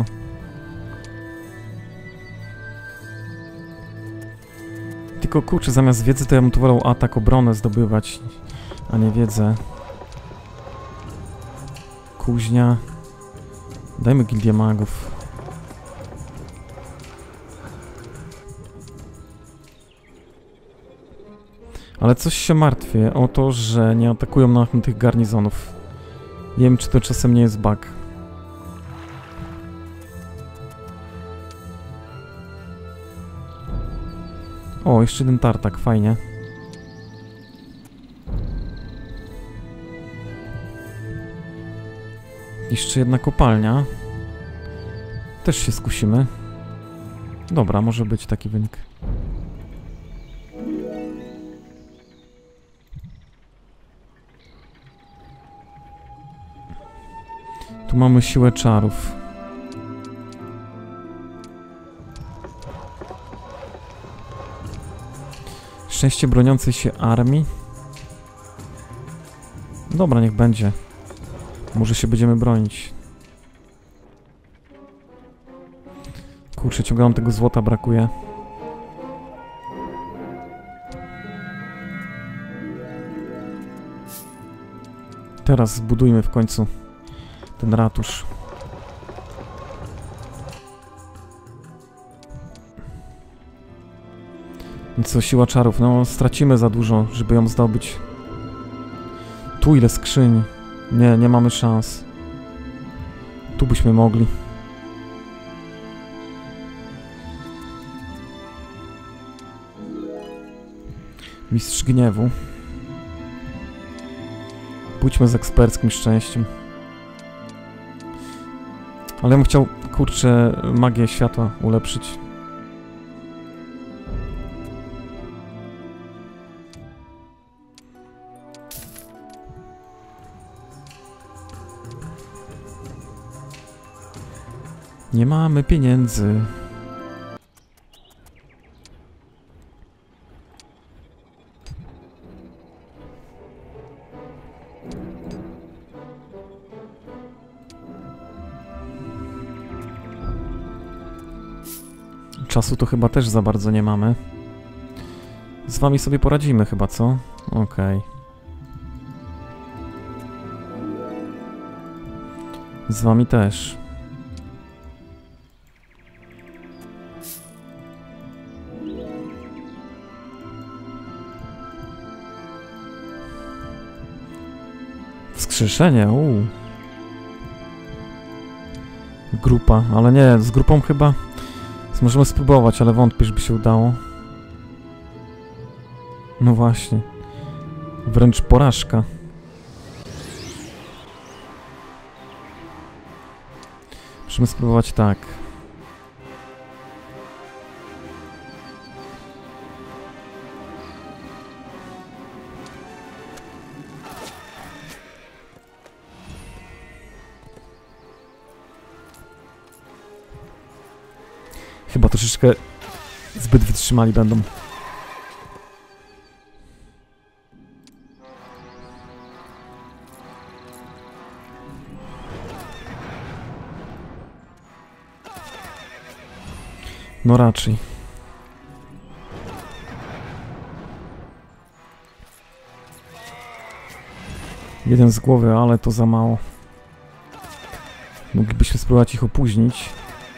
A: Tylko kurczę, zamiast wiedzy to ja bym tu wolał atak, obronę zdobywać, a nie wiedzę. Kuźnia. Dajmy gildię magów. Ale coś się martwię o to, że nie atakują na tych garnizonów. Nie wiem, czy to czasem nie jest bug. O, jeszcze jeden tartak, fajnie. Jeszcze jedna kopalnia. Też się skusimy. Dobra, może być taki wynik. Tu mamy siłę czarów. Szczęście broniącej się armii. Dobra, niech będzie. Może się będziemy bronić. Kurczę, ciągle nam tego złota brakuje. Teraz zbudujmy w końcu ten ratusz. I co, siła czarów? No, stracimy za dużo, żeby ją zdobyć. Tu ile skrzyń. Nie, nie mamy szans. Tu byśmy mogli. Mistrz gniewu. Pójdźmy z eksperckim szczęściem. Ale ja bym chciał, kurczę, magię światła ulepszyć. Nie mamy pieniędzy. Czasu to chyba też za bardzo nie mamy. Z wami sobie poradzimy chyba, co? Okej. Z wami też. Wskrzeszenie, uuu. Grupa, ale nie, z grupą chyba możemy spróbować, ale wątpię, żeby się udało. No właśnie. Wręcz porażka. Musimy spróbować tak. Chyba troszeczkę zbyt wytrzymali będą. No raczej. Jeden z głowy, ale to za mało. Moglibyśmy spróbować ich opóźnić.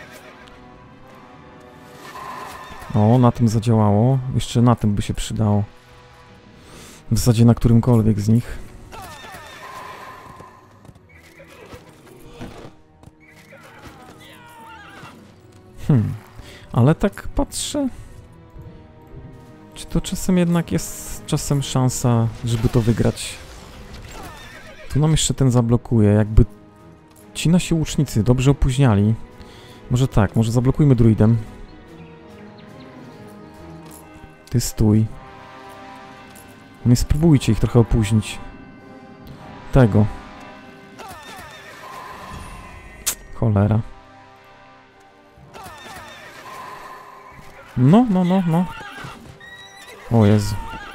A: O, na tym zadziałało. Jeszcze na tym by się przydało. W zasadzie na którymkolwiek z nich. Hmm. Ale tak patrzę... Czy to czasem jednak jest czasem szansa, żeby to wygrać? Tu nam jeszcze ten zablokuje. Jakby ci nasi łucznicy dobrze opóźniali. Może tak, może zablokujmy druidem. Ty stój. Nie spróbujcie ich trochę opóźnić. Tego. Cholera. No, no, no, no. O Jezu.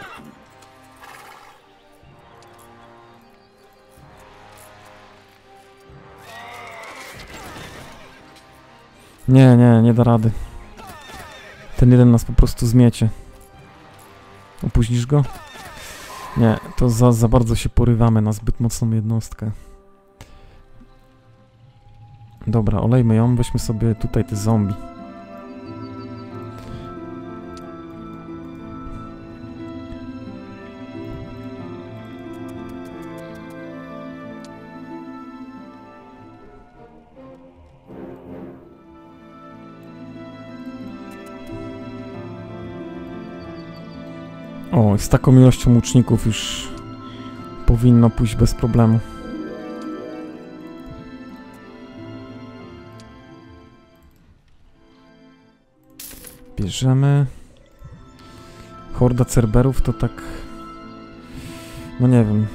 A: Nie, nie, nie da rady. Ten jeden nas po prostu zmiecie. Opóźnisz go? Nie, to za, za bardzo się porywamy na zbyt mocną jednostkę. Dobra, olejmy ją, weźmy sobie tutaj te zombie. O, z taką ilością łuczników już powinno pójść bez problemu. Bierzemy. Horda Cerberów to tak... No nie wiem.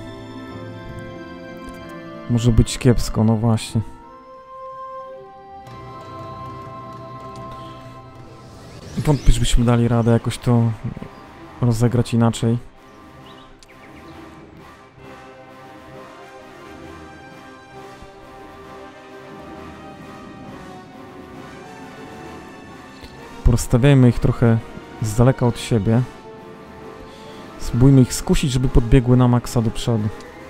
A: Może być kiepsko, no właśnie. Wątpię, żebyśmy dali radę jakoś to rozegrać inaczej. Porozstawiajmy ich trochę z daleka od siebie. Spróbujmy ich skusić, żeby podbiegły na maksa do przodu.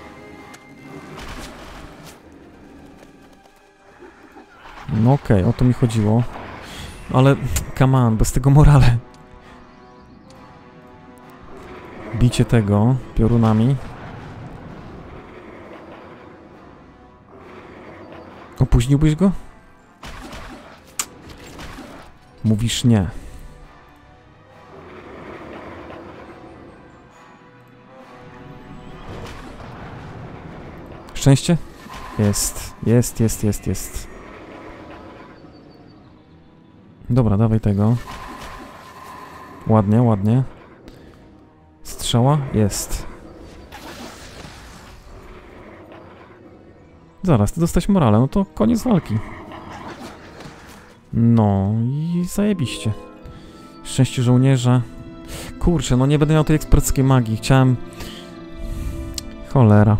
A: No okej, okay, o to mi chodziło. Ale, come on, bez tego morale. Bicie tego piorunami. Opóźniłbyś go? Mówisz nie. Szczęście? Jest, jest, jest, jest, jest. Dobra, dawaj tego. Ładnie, ładnie. Strzała? Jest. Zaraz, ty dostałeś morale, no to koniec walki. No i zajebiście. Szczęście żołnierza. Kurczę, no nie będę miał tej eksperckiej magii. Chciałem... Cholera.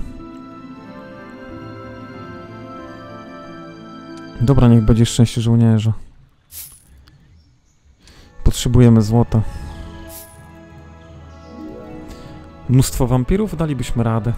A: Dobra, niech będzie szczęście żołnierza. Potrzebujemy złota. Mnóstwo wampirów? Dalibyśmy radę.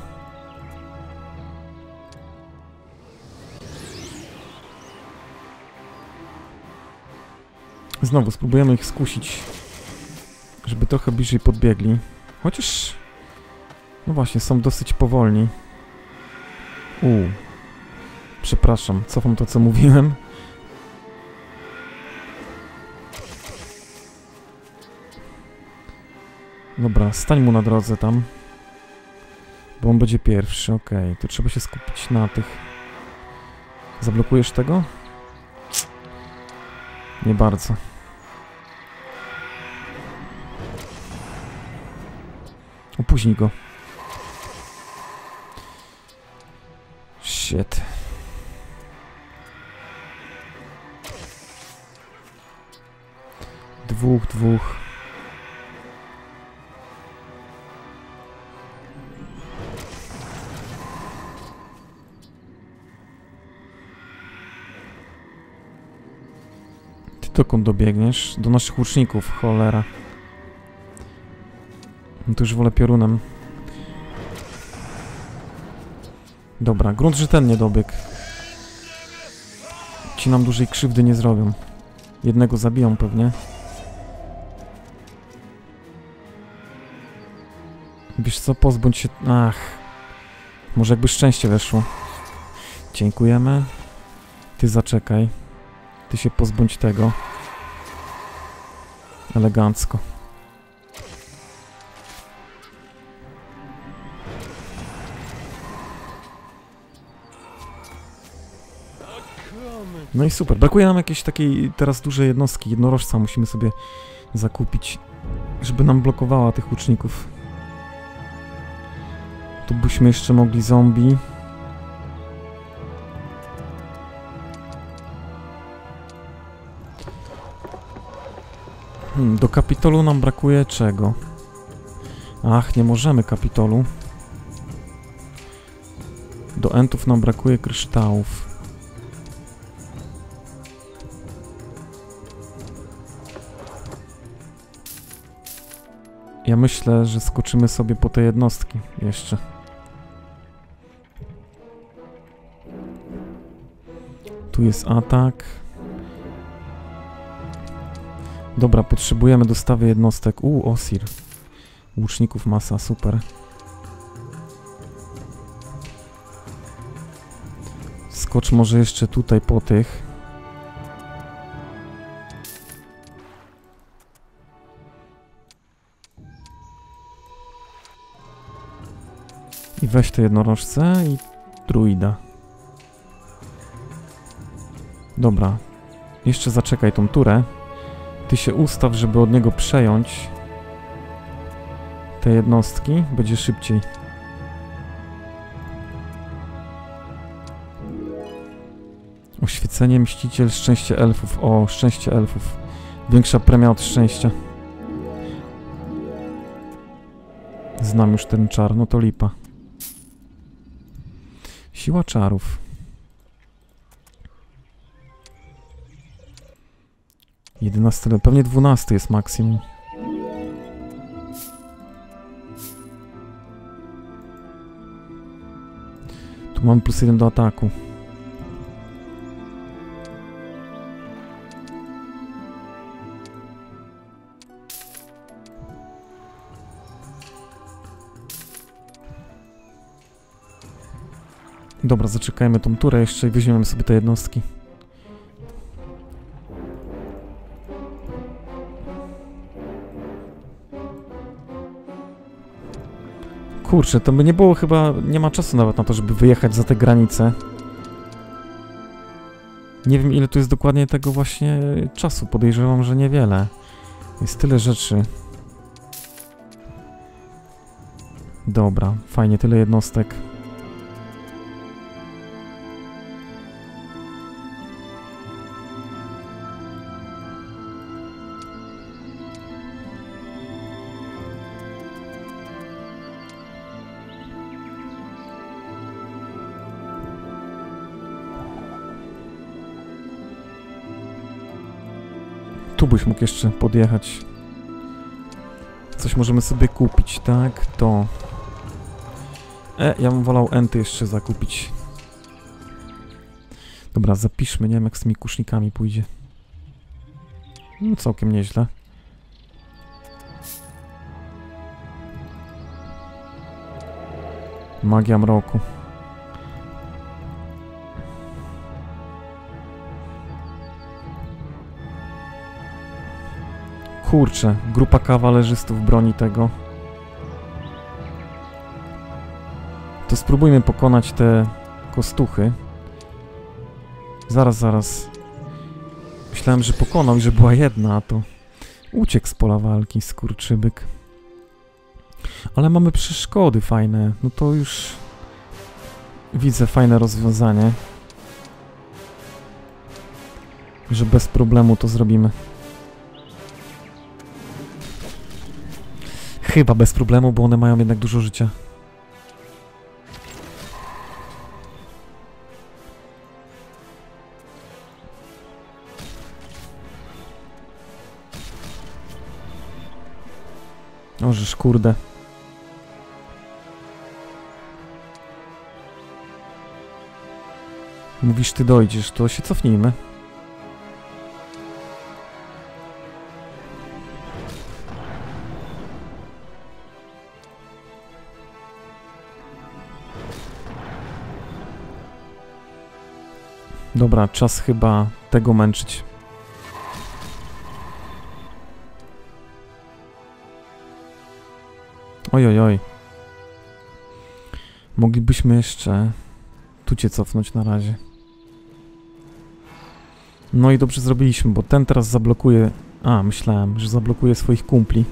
A: Znowu spróbujemy ich skusić, żeby trochę bliżej podbiegli. Chociaż... No właśnie, są dosyć powolni. Uuu. Przepraszam, cofam to, co mówiłem. Dobra, stań mu na drodze tam. Bo on będzie pierwszy, okej. Okay. To trzeba się skupić na tych... Zablokujesz tego? Nie bardzo. Opóźnij go. Shit. Dwóch, dwóch. Ty dokąd dobiegniesz? Do naszych łuczników, cholera. No to już wolę piorunem. Dobra, grunt, że ten nie dobiegł. Ci nam dużej krzywdy nie zrobią. Jednego zabiją pewnie. Wiesz co, pozbądź się... Ach. Może jakby szczęście weszło. Dziękujemy. Ty zaczekaj. Ty się pozbądź tego. Elegancko. No i super. Brakuje nam jakiejś takiej teraz dużej jednostki. Jednorożca musimy sobie zakupić, żeby nam blokowała tych łuczników. Tu byśmy jeszcze mogli zombie. Hmm, do Kapitolu nam brakuje czego? Ach, nie możemy Kapitolu. Do Entów nam brakuje kryształów. Ja myślę, że skoczymy sobie po te jednostki jeszcze. Tu jest atak. Dobra, potrzebujemy dostawy jednostek. U, Osir. Łuczników masa, super. Skocz może jeszcze tutaj po tych. I weź te jednorożce i druida. Dobra. Jeszcze zaczekaj tą turę. Ty się ustaw, żeby od niego przejąć te jednostki. Będzie szybciej. Oświecenie, mściciel, szczęście elfów. O, szczęście elfów. Większa premia od szczęścia. Znam już ten czar, no to lipa. Siła czarów. jedenasty, pewnie dwunasty jest maksimum. Tu mam plus jeden do ataku. Dobra, zaczekajmy tą turę jeszcze i weźmiemy sobie te jednostki. Kurczę, to by nie było chyba... Nie ma czasu nawet na to, żeby wyjechać za te granice. Nie wiem, ile tu jest dokładnie tego właśnie czasu. Podejrzewam, że niewiele. Jest tyle rzeczy. Dobra, fajnie, tyle jednostek. Tu byś mógł jeszcze podjechać. Coś możemy sobie kupić, tak? To... E, ja bym wolał enty jeszcze zakupić. Dobra, zapiszmy, nie wiem jak z tymi kusznikami pójdzie. No, całkiem nieźle. Magia mroku. Kurczę, grupa kawalerzystów broni tego. To spróbujmy pokonać te kostuchy. Zaraz, zaraz. Myślałem, że pokonał i że była jedna, a to uciekł z pola walki, skurczybyk. Ale mamy przeszkody fajne. No to już widzę fajne rozwiązanie. Że bez problemu to zrobimy. Chyba bez problemu, bo one mają jednak dużo życia. Ożeż kurde. Mówisz, ty dojdziesz, to się cofnijmy. Dobra, czas chyba tego męczyć. Oj, oj, oj. Moglibyśmy jeszcze tu cię cofnąć na razie. No i dobrze zrobiliśmy, bo ten teraz zablokuje... A, myślałem, że zablokuje swoich kumpli.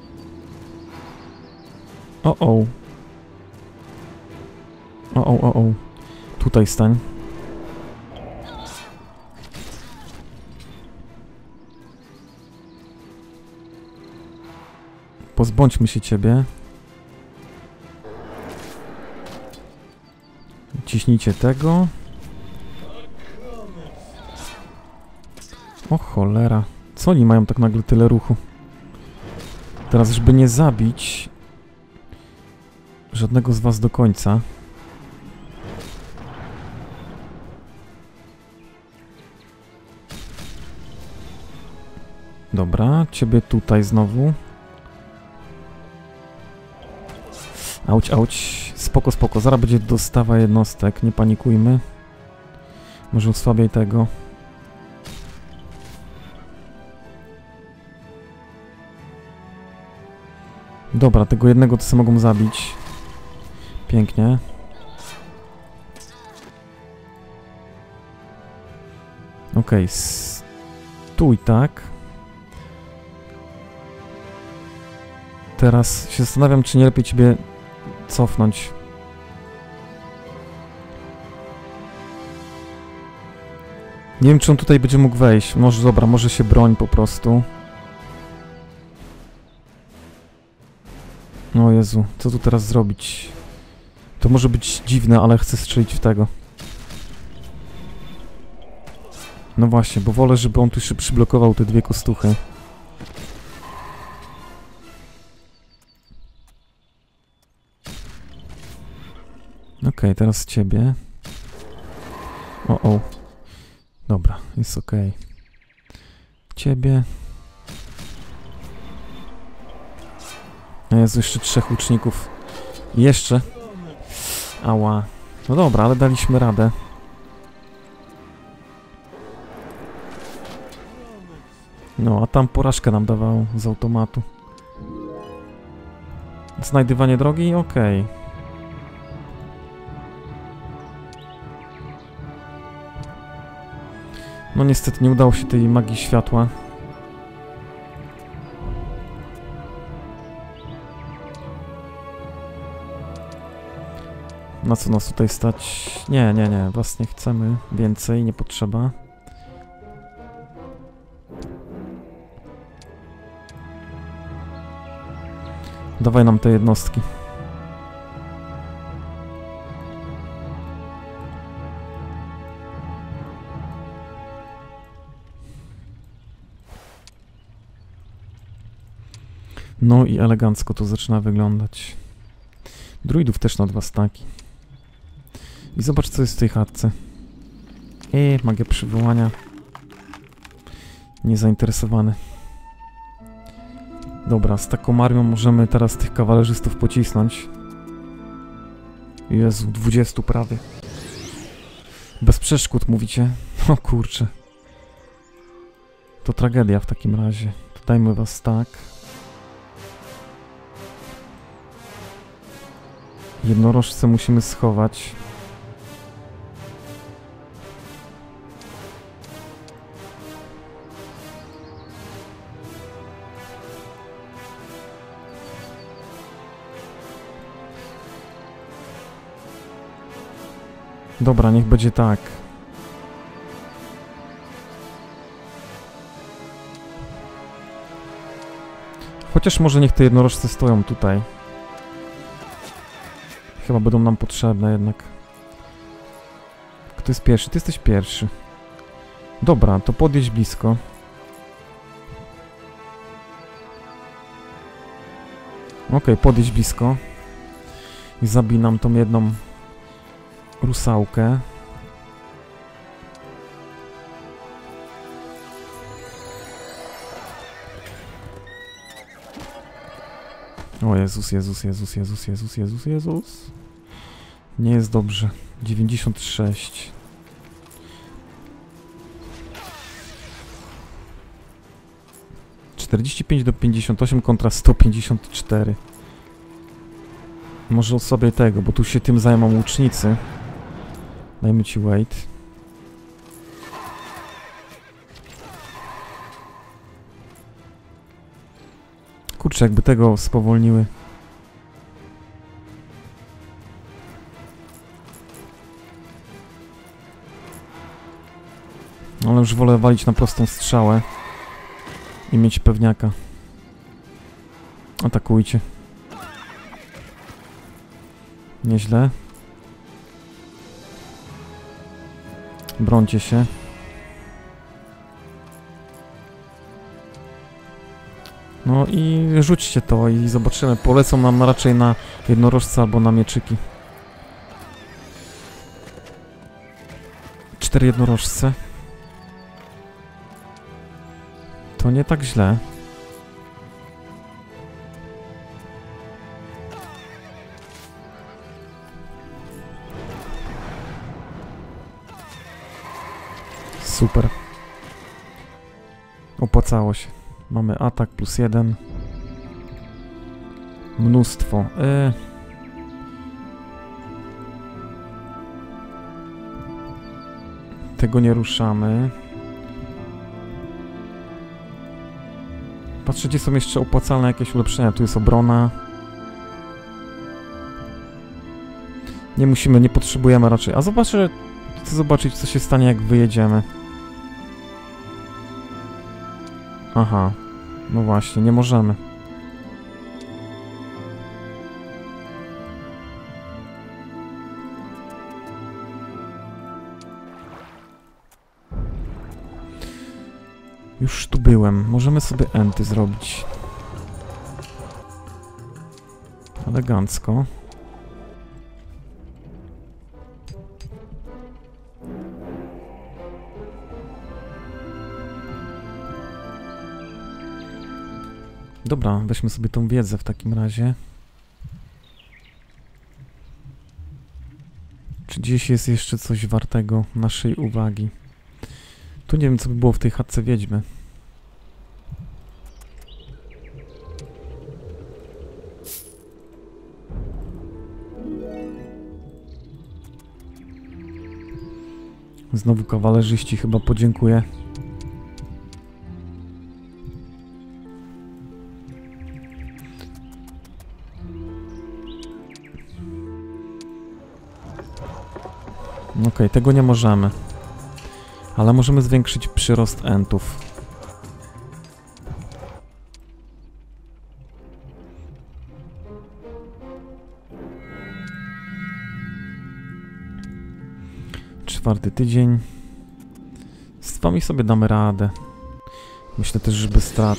A: O, o. O, o, o, o. Tutaj stań. Pozbądźmy się ciebie. Ciśnijcie tego. O cholera. Co oni mają tak nagle tyle ruchu? Teraz, żeby nie zabić żadnego z was do końca. Dobra, ciebie tutaj znowu. Auć, auć. Spoko, spoko. Zaraz będzie dostawa jednostek. Nie panikujmy. Może osłabiaj tego. Dobra, tego jednego to sobie mogą zabić. Pięknie. Okej, okay, stój tak. Teraz się zastanawiam, czy nie lepiej ciebie cofnąć. Nie wiem, czy on tutaj będzie mógł wejść. Może, dobra, może się broń po prostu. O Jezu, co tu teraz zrobić? To może być dziwne, ale chcę strzelić w tego. No właśnie, bo wolę, żeby on tu się przyblokował te dwie kostuchy. Okej, okay, teraz ciebie. O, o. Dobra, jest okej. Okay. Ciebie. No jest jeszcze trzech łuczników. Jeszcze. Ała. No dobra, ale daliśmy radę. No, a tam porażkę nam dawał z automatu. Znajdywanie drogi? Okej. Okay. No niestety nie udało się tej magii światła. Na co nas tutaj stać? Nie, nie, nie. Was nie chcemy. Więcej nie potrzeba. Dawaj nam te jednostki. No i elegancko to zaczyna wyglądać. Druidów też na dwa staki. I zobacz, co jest w tej chatce. Eee, magia przywołania. Niezainteresowany. Dobra, z taką armią możemy teraz tych kawalerzystów pocisnąć. Jezu, dwudziestu prawie. Bez przeszkód, mówicie? O kurczę. To tragedia w takim razie. To dajmy was tak. Jednorożce musimy schować. Dobra, niech będzie tak. Chociaż może niech te jednorożce stoją tutaj. Chyba będą nam potrzebne jednak. Kto jest pierwszy? Ty jesteś pierwszy. Dobra, to podjedź blisko. Okej, okay, podjedź blisko. I zabij nam tą jedną rusałkę. O Jezus, Jezus, Jezus, Jezus, Jezus, Jezus, Jezus. Nie jest dobrze. dziewięćdziesiąt sześć. czterdzieści pięć do pięćdziesiąt osiem kontra sto pięćdziesiąt cztery. Może sobie tego, bo tu się tym zajmą łucznicy. Dajmy ci wait. Kurczę, jakby tego spowolniły. Ale już wolę walić na prostą strzałę i mieć pewniaka. Atakujcie. Nieźle. Brońcie się. No i rzućcie to i zobaczymy. Polecą nam raczej na jednorożca albo na mieczyki. Cztery jednorożce. To nie tak źle. Super. Opłacało się. Mamy atak plus jeden. Mnóstwo. Yy. Tego nie ruszamy. Patrzę, gdzie są jeszcze opłacalne jakieś ulepszenia. Tu jest obrona. Nie musimy, nie potrzebujemy raczej. A zobaczę, chcę zobaczyć, co się stanie, jak wyjedziemy. Aha. No właśnie, nie możemy. Już tu byłem. Możemy sobie enty zrobić. Elegancko. Dobra, weźmy sobie tą wiedzę w takim razie. Czy gdzieś jest jeszcze coś wartego naszej uwagi? Tu nie wiem, co by było w tej chatce wiedźmy. Znowu kawalerzyści, chyba podziękuję. Okej, okay, tego nie możemy. Ale możemy zwiększyć przyrost entów. Czwarty tydzień. Z wami sobie damy radę. Myślę też, że bez strat.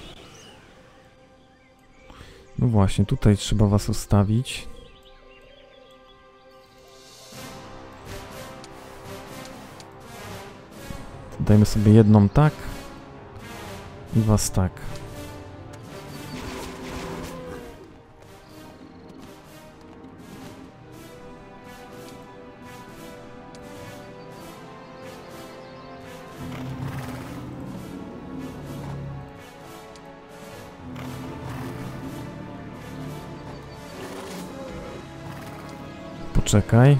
A: No właśnie, tutaj trzeba was ustawić. Dajmy sobie jedną tak i was tak. Poczekaj.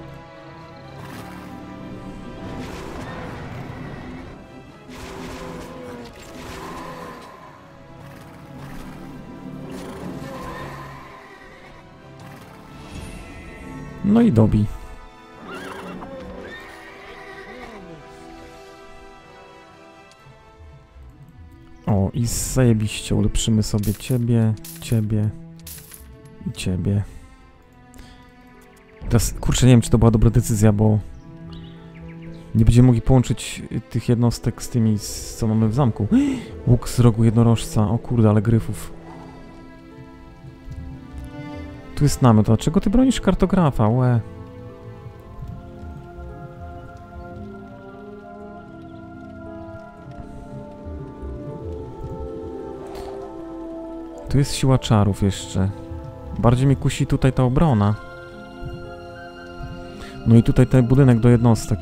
A: No i dobij. O, i zajebiście ulepszymy sobie ciebie, ciebie i ciebie. Teraz, kurczę, nie wiem, czy to była dobra decyzja, bo nie będziemy mogli połączyć tych jednostek z tymi, co mamy w zamku. Łuk z rogu jednorożca. O kurde, ale gryfów. Tu jest namiot. Dlaczego ty bronisz kartografa? Łe. Tu jest siła czarów jeszcze. Bardziej mi kusi tutaj ta obrona. No i tutaj ten budynek do jednostek.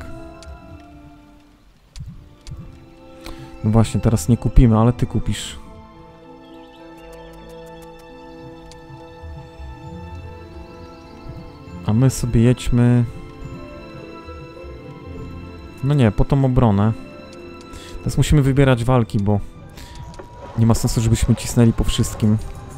A: No właśnie, teraz nie kupimy, ale ty kupisz. A my sobie jedźmy... No nie, po tą obronę. Teraz musimy wybierać walki, bo... Nie ma sensu, żebyśmy cisnęli po wszystkim.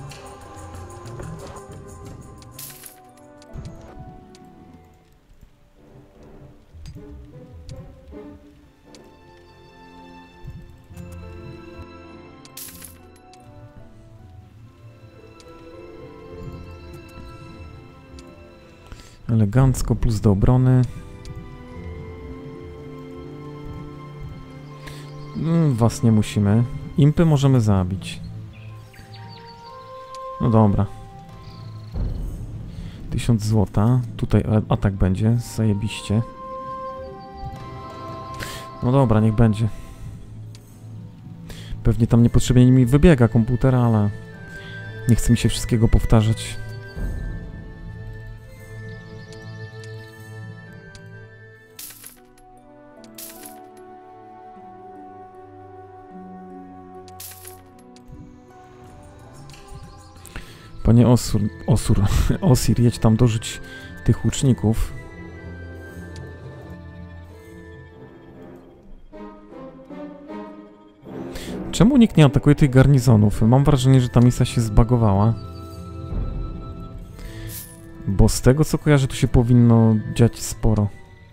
A: Elegancko, plus do obrony. Mm, was nie musimy. Impy możemy zabić. No dobra. Tysiąc złota. Tutaj atak będzie. Zajebiście. No dobra, niech będzie. Pewnie tam niepotrzebnie mi wybiega komputer, ale nie chce mi się wszystkiego powtarzać. Panie Osur, Osur, Osir, jedź tam dorzuć tych łuczników. Czemu nikt nie atakuje tych garnizonów? Mam wrażenie, że ta misja się zbagowała. Bo z tego co kojarzę, tu się powinno dziać sporo.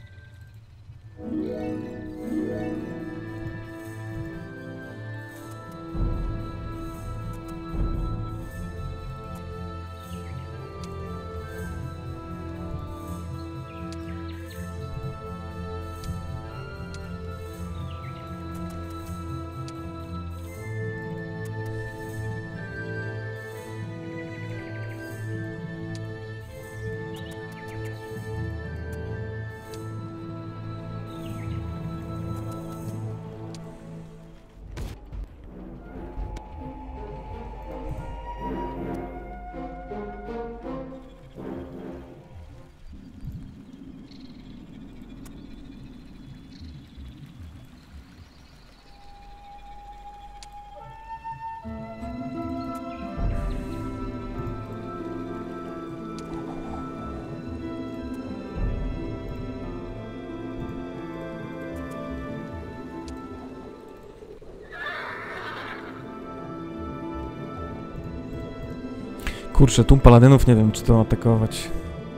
A: Kurczę, tu paladynów nie wiem, czy to atakować.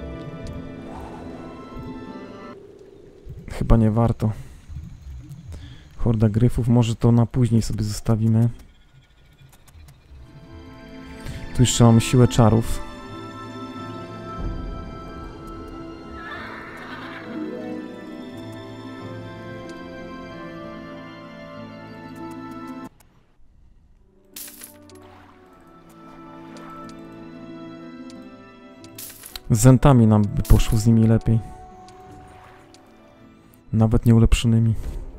A: Chyba nie warto. Horda gryfów, może to na później sobie zostawimy. Tu jeszcze mamy siłę czarów. Z zentami nam by poszło z nimi lepiej. Nawet nieulepszonymi.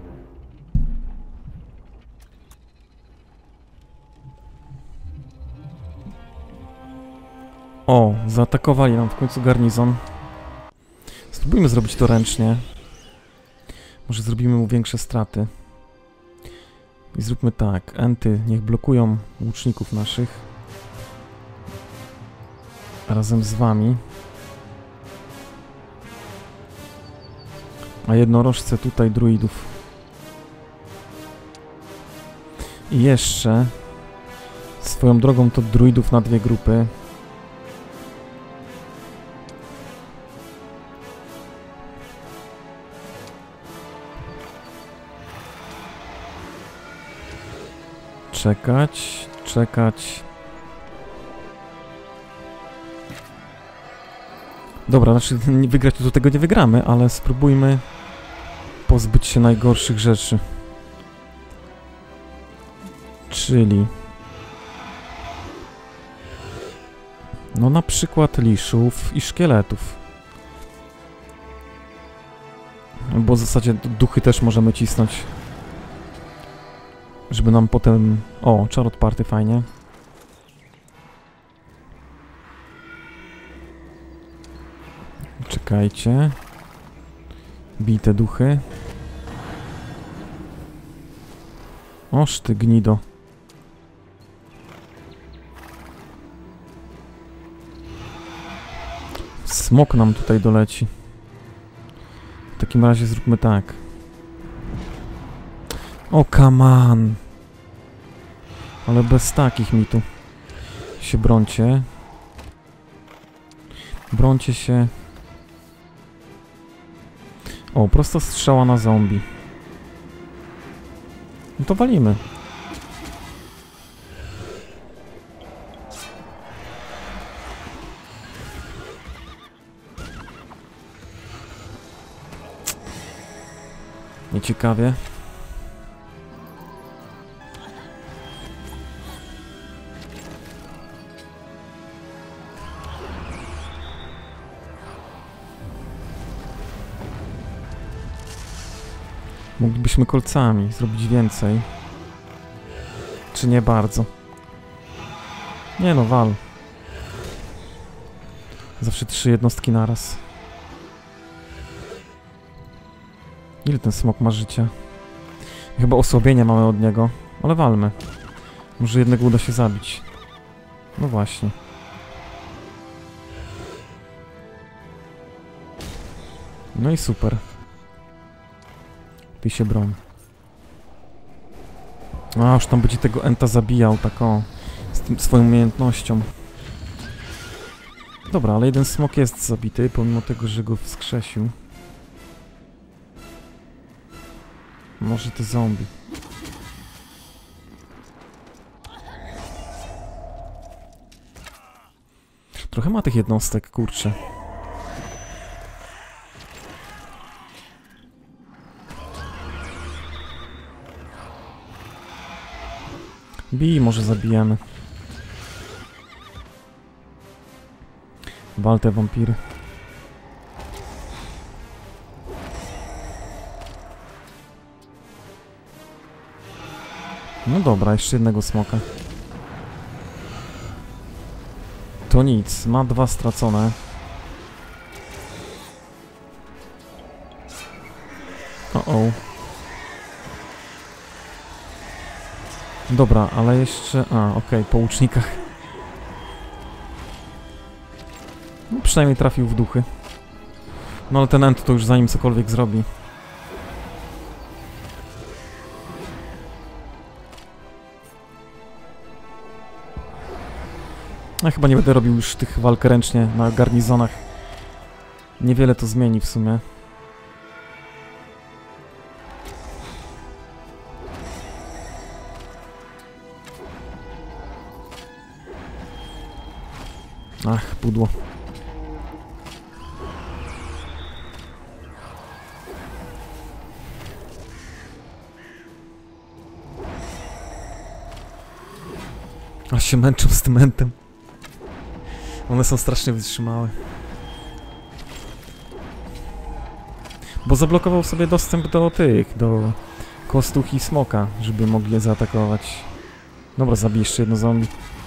A: O, zaatakowali nam w końcu garnizon. Spróbujmy zrobić to ręcznie. Może zrobimy mu większe straty. I zróbmy tak. Enty niech blokują łuczników naszych. Razem z wami. A jednorożce tutaj druidów. I jeszcze swoją drogą to druidów na dwie grupy. Czekać, czekać. Dobra, znaczy wygrać to do tego nie wygramy, ale spróbujmy pozbyć się najgorszych rzeczy. Czyli... no na przykład liszów i szkieletów. Bo w zasadzie duchy też możemy cisnąć. Żeby nam potem... o, czar odparty, fajnie. Czekajcie. Bij te duchy. Oż ty gnido. Smok nam tutaj doleci. W takim razie zróbmy tak. O, come on. Ale bez takich mi tu. Się brońcie. Brońcie się. O, prosto strzała na zombie. No to walimy. Nieciekawie. Moglibyśmy kolcami zrobić więcej. Czy nie bardzo? Nie no, wal. Zawsze trzy jednostki naraz. Ile ten smok ma życia? Chyba osłabienia mamy od niego, ale walmy. Może jednego uda się zabić. No właśnie. No i super. Ty się broń. A, już tam będzie tego enta zabijał, tak o. Z tym swoją umiejętnością. Dobra, ale jeden smok jest zabity, pomimo tego, że go wskrzesił. Może te zombie. Trochę ma tych jednostek, kurczę. Bij, może zabijemy. Wal te wampiry. No dobra, jeszcze jednego smoka. To nic, ma dwa stracone. O o. Dobra, ale jeszcze... A, okej, okay, po łucznikach. No przynajmniej trafił w duchy. No ale ten ent to już zanim cokolwiek zrobi. Ja chyba nie będę robił już tych walk ręcznie na garnizonach. Niewiele to zmieni w sumie. Ach, pudło. Aż się męczą z tym mentem. One są strasznie wytrzymałe. Bo zablokował sobie dostęp do tych, do kostuch i smoka, żeby mogli je zaatakować. Dobra, zabij jeszcze jedno zombie.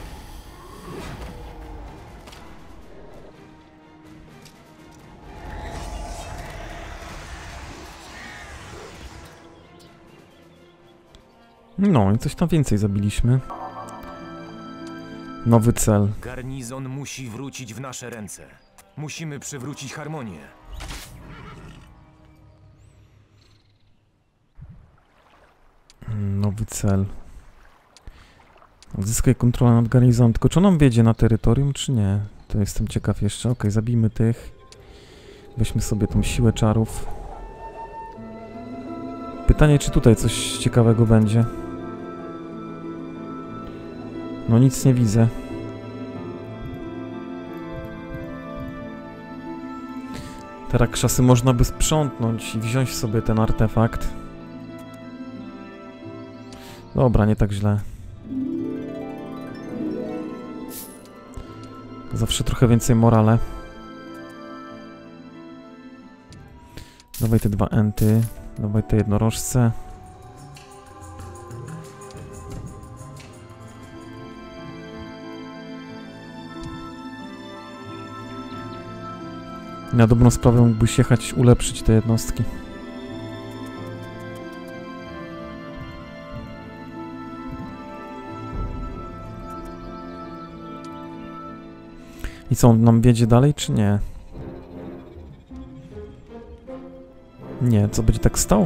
A: No i coś tam więcej zabiliśmy. Nowy cel.
G: Garnizon musi wrócić w nasze ręce. Musimy przywrócić harmonię.
A: Nowy cel. Odzyskaj kontrolę nad garnizonem. Tylko czy on nam wiedzie na terytorium, czy nie? To jestem ciekaw jeszcze. Okej, okay, zabijmy tych. Weźmy sobie tą siłę czarów. Pytanie, czy tutaj coś ciekawego będzie. No nic nie widzę. Te rakszasy można by sprzątnąć i wziąć sobie ten artefakt. Dobra, nie tak źle. Zawsze trochę więcej morale. Dawaj te dwa enty. Dawaj te jednorożce. Na dobrą sprawę mógłbyś jechać, ulepszyć te jednostki. I co, on nam wiedzie dalej, czy nie? Nie, co, będzie tak stał?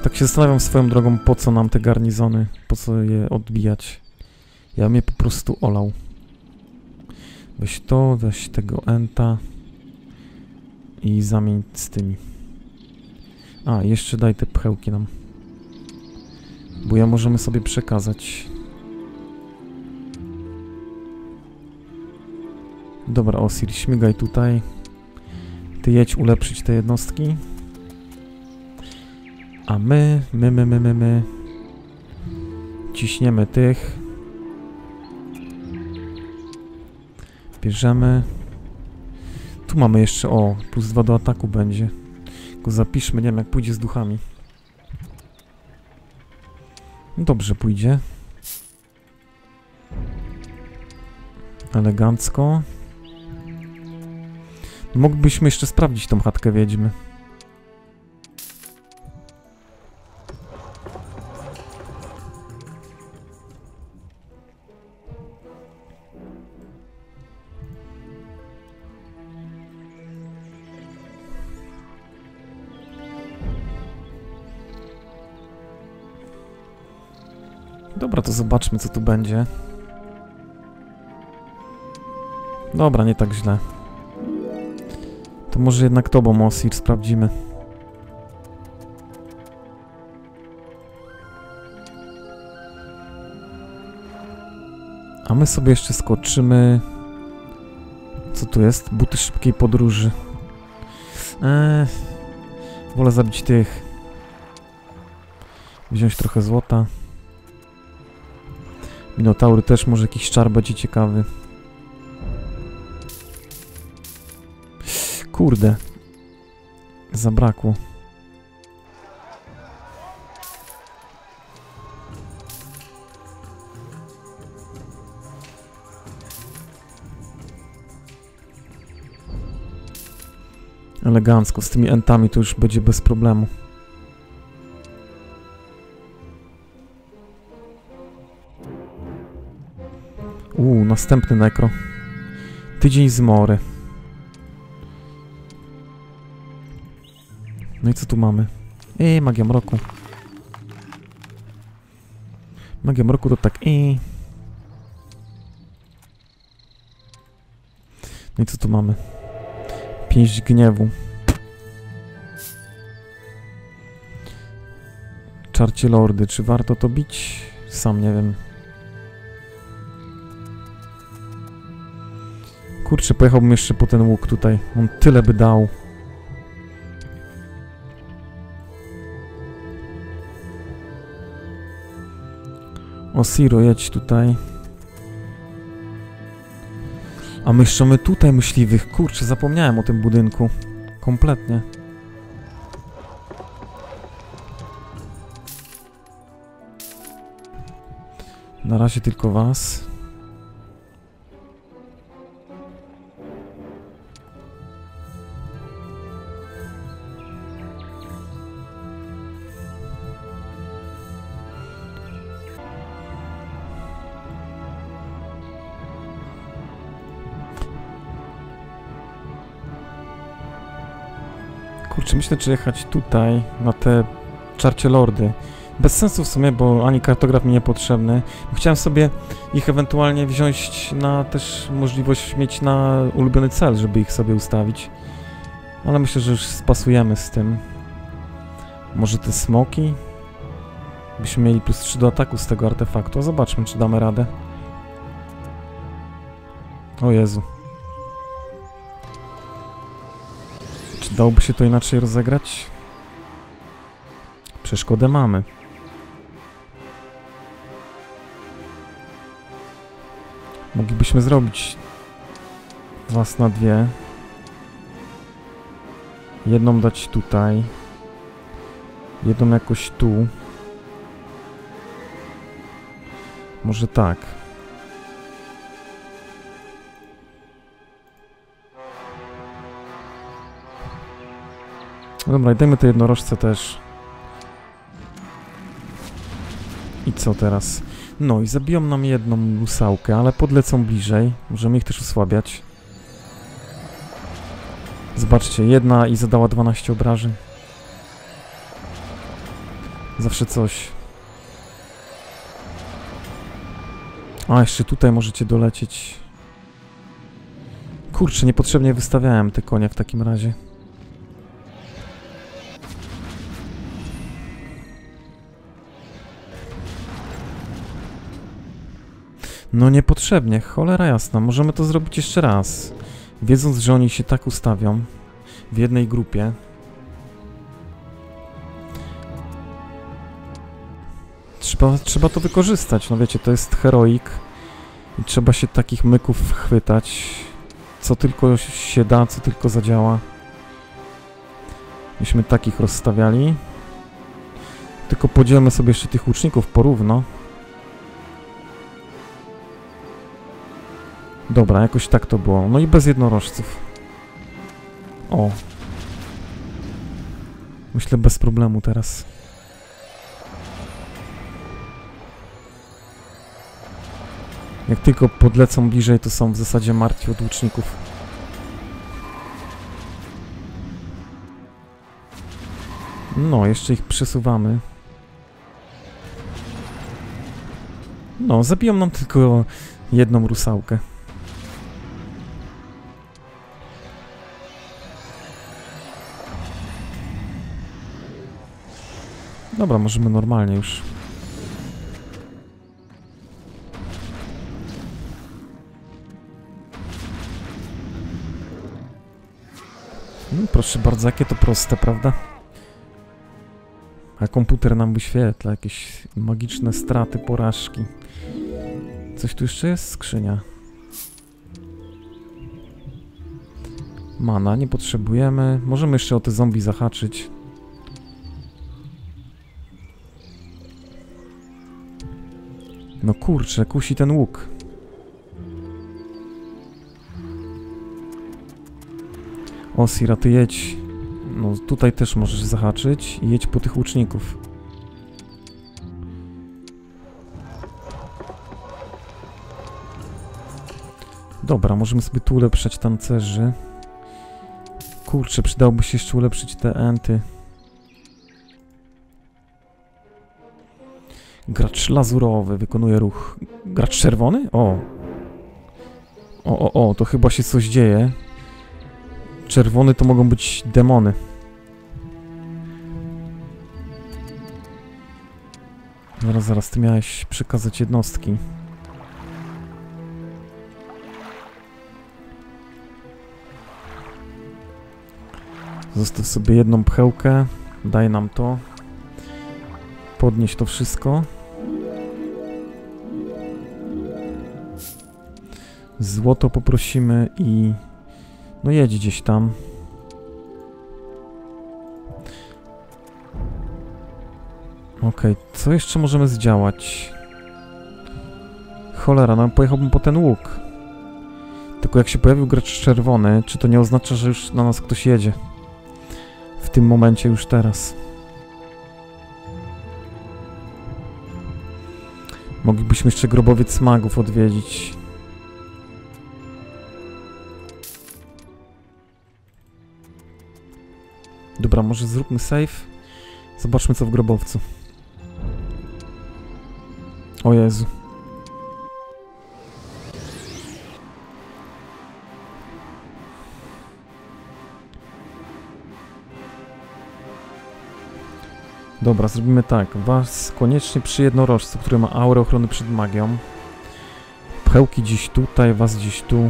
A: Tak się zastanawiam swoją drogą, po co nam te garnizony, po co je odbijać. Ja bym je po prostu olał. Weź to, weź tego enta i zamień z tymi. A, jeszcze daj te pchełki nam. Bo ja możemy sobie przekazać. Dobra, Osir, śmigaj tutaj. Ty jedź ulepszyć te jednostki. A my, my, my, my, my, my ciśniemy tych. Bierzemy. Tu mamy jeszcze, o, plus dwa do ataku będzie. Go zapiszmy, nie wiem jak pójdzie z duchami. No dobrze pójdzie. Elegancko. Moglibyśmy jeszcze sprawdzić tą chatkę wiedźmy. Dobra, to zobaczmy co tu będzie. Dobra, nie tak źle. To może jednak tobą, Osir, sprawdzimy. A my sobie jeszcze skoczymy... Co tu jest? Buty szybkiej podróży. Eee, wolę zabić tych. Wziąć trochę złota. Minotaury też, może jakiś czar będzie ciekawy. Kurde. Zabrakło. Elegancko. Z tymi entami to już będzie bez problemu. Uuu, następny nekro. Tydzień zmory. No i co tu mamy? Ej, magia mroku. Magia mroku to tak i. No i co tu mamy? Pięść gniewu. Czarcie lordy. Czy warto to bić? Sam nie wiem. Kurczę, pojechałbym jeszcze po ten łuk tutaj. On tyle by dał. Osiro, jedź tutaj. A my jeszcze mamy tutaj myśliwych. Kurczę, zapomniałem o tym budynku. Kompletnie. Na razie tylko was. Kurczę, myślę, czy jechać tutaj, na te czarcie lordy. Bez sensu w sumie, bo ani kartograf mi niepotrzebny. Chciałem sobie ich ewentualnie wziąć na też możliwość mieć na ulubiony cel, żeby ich sobie ustawić. Ale myślę, że już spasujemy z tym. Może te smoki? Byśmy mieli plus trzy do ataku z tego artefaktu. Zobaczmy, czy damy radę. O Jezu. Czy dałoby się to inaczej rozegrać? Przeszkodę mamy. Moglibyśmy zrobić was na dwie. Jedną dać tutaj. Jedną jakoś tu. Może tak. Dobra, dajmy te jednorożce też. I co teraz? No i zabiją nam jedną lusałkę, ale podlecą bliżej. Możemy ich też osłabiać. Zobaczcie, jedna i zadała dwanaście obrażeń. Zawsze coś. A, jeszcze tutaj możecie dolecieć. Kurczę, niepotrzebnie wystawiałem te konie w takim razie. No niepotrzebnie, cholera jasna. Możemy to zrobić jeszcze raz. Wiedząc, że oni się tak ustawią w jednej grupie. Trzeba, trzeba to wykorzystać. No wiecie, to jest heroik. I trzeba się takich myków chwytać. Co tylko się da, co tylko zadziała. Myśmy takich rozstawiali. Tylko podzielmy sobie jeszcze tych łuczników porówno. Dobra, jakoś tak to było. No i bez jednorożców. O. Myślę bez problemu teraz. Jak tylko podlecą bliżej, to są w zasadzie martwi od łuczników. No, jeszcze ich przesuwamy. No, zabiją nam tylko jedną rusałkę. Dobra, możemy normalnie już. No, proszę bardzo, jakie to proste, prawda? A komputer nam wyświetla jakieś magiczne straty, porażki. Coś tu jeszcze jest? Skrzynia. Mana, nie potrzebujemy. Możemy jeszcze o te zombie zahaczyć. No kurczę, kusi ten łuk. O, Sira, ty jedź. No tutaj też możesz zahaczyć i jedź po tych łuczników. Dobra, możemy sobie tu ulepszać tancerzy. Kurczę, przydałoby się jeszcze ulepszyć te enty. Gracz lazurowy wykonuje ruch. Gracz czerwony? O. O, o, o, to chyba się coś dzieje. Czerwony to mogą być demony. Zaraz, zaraz, ty miałeś przekazać jednostki. Zostaw sobie jedną pchełkę. Daj nam to. Podnieś to wszystko. Złoto poprosimy i... No jedź gdzieś tam. Okej, okay. Co jeszcze możemy zdziałać? Cholera, no pojechałbym po ten łuk. Tylko jak się pojawił gracz czerwony, czy to nie oznacza, że już na nas ktoś jedzie? W tym momencie, już teraz. Moglibyśmy jeszcze grobowiec magów odwiedzić. Dobra, może zróbmy save. Zobaczmy, co w grobowcu. O Jezu. Dobra, zrobimy tak. Was koniecznie przy jednorożcu, który ma aurę ochrony przed magią. Pchełki gdzieś tutaj, was gdzieś tu.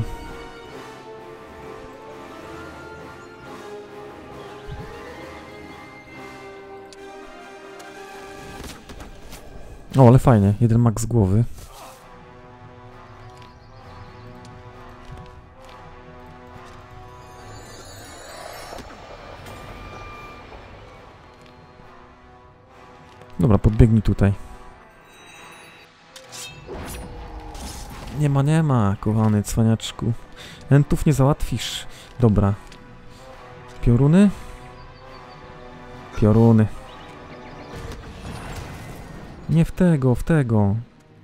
A: O, ale fajnie. Jeden mag z głowy. Dobra, podbiegnij tutaj. Nie ma, nie ma, kochany cwaniaczku. Entów nie załatwisz. Dobra. Pioruny? Pioruny. Nie w tego, w tego.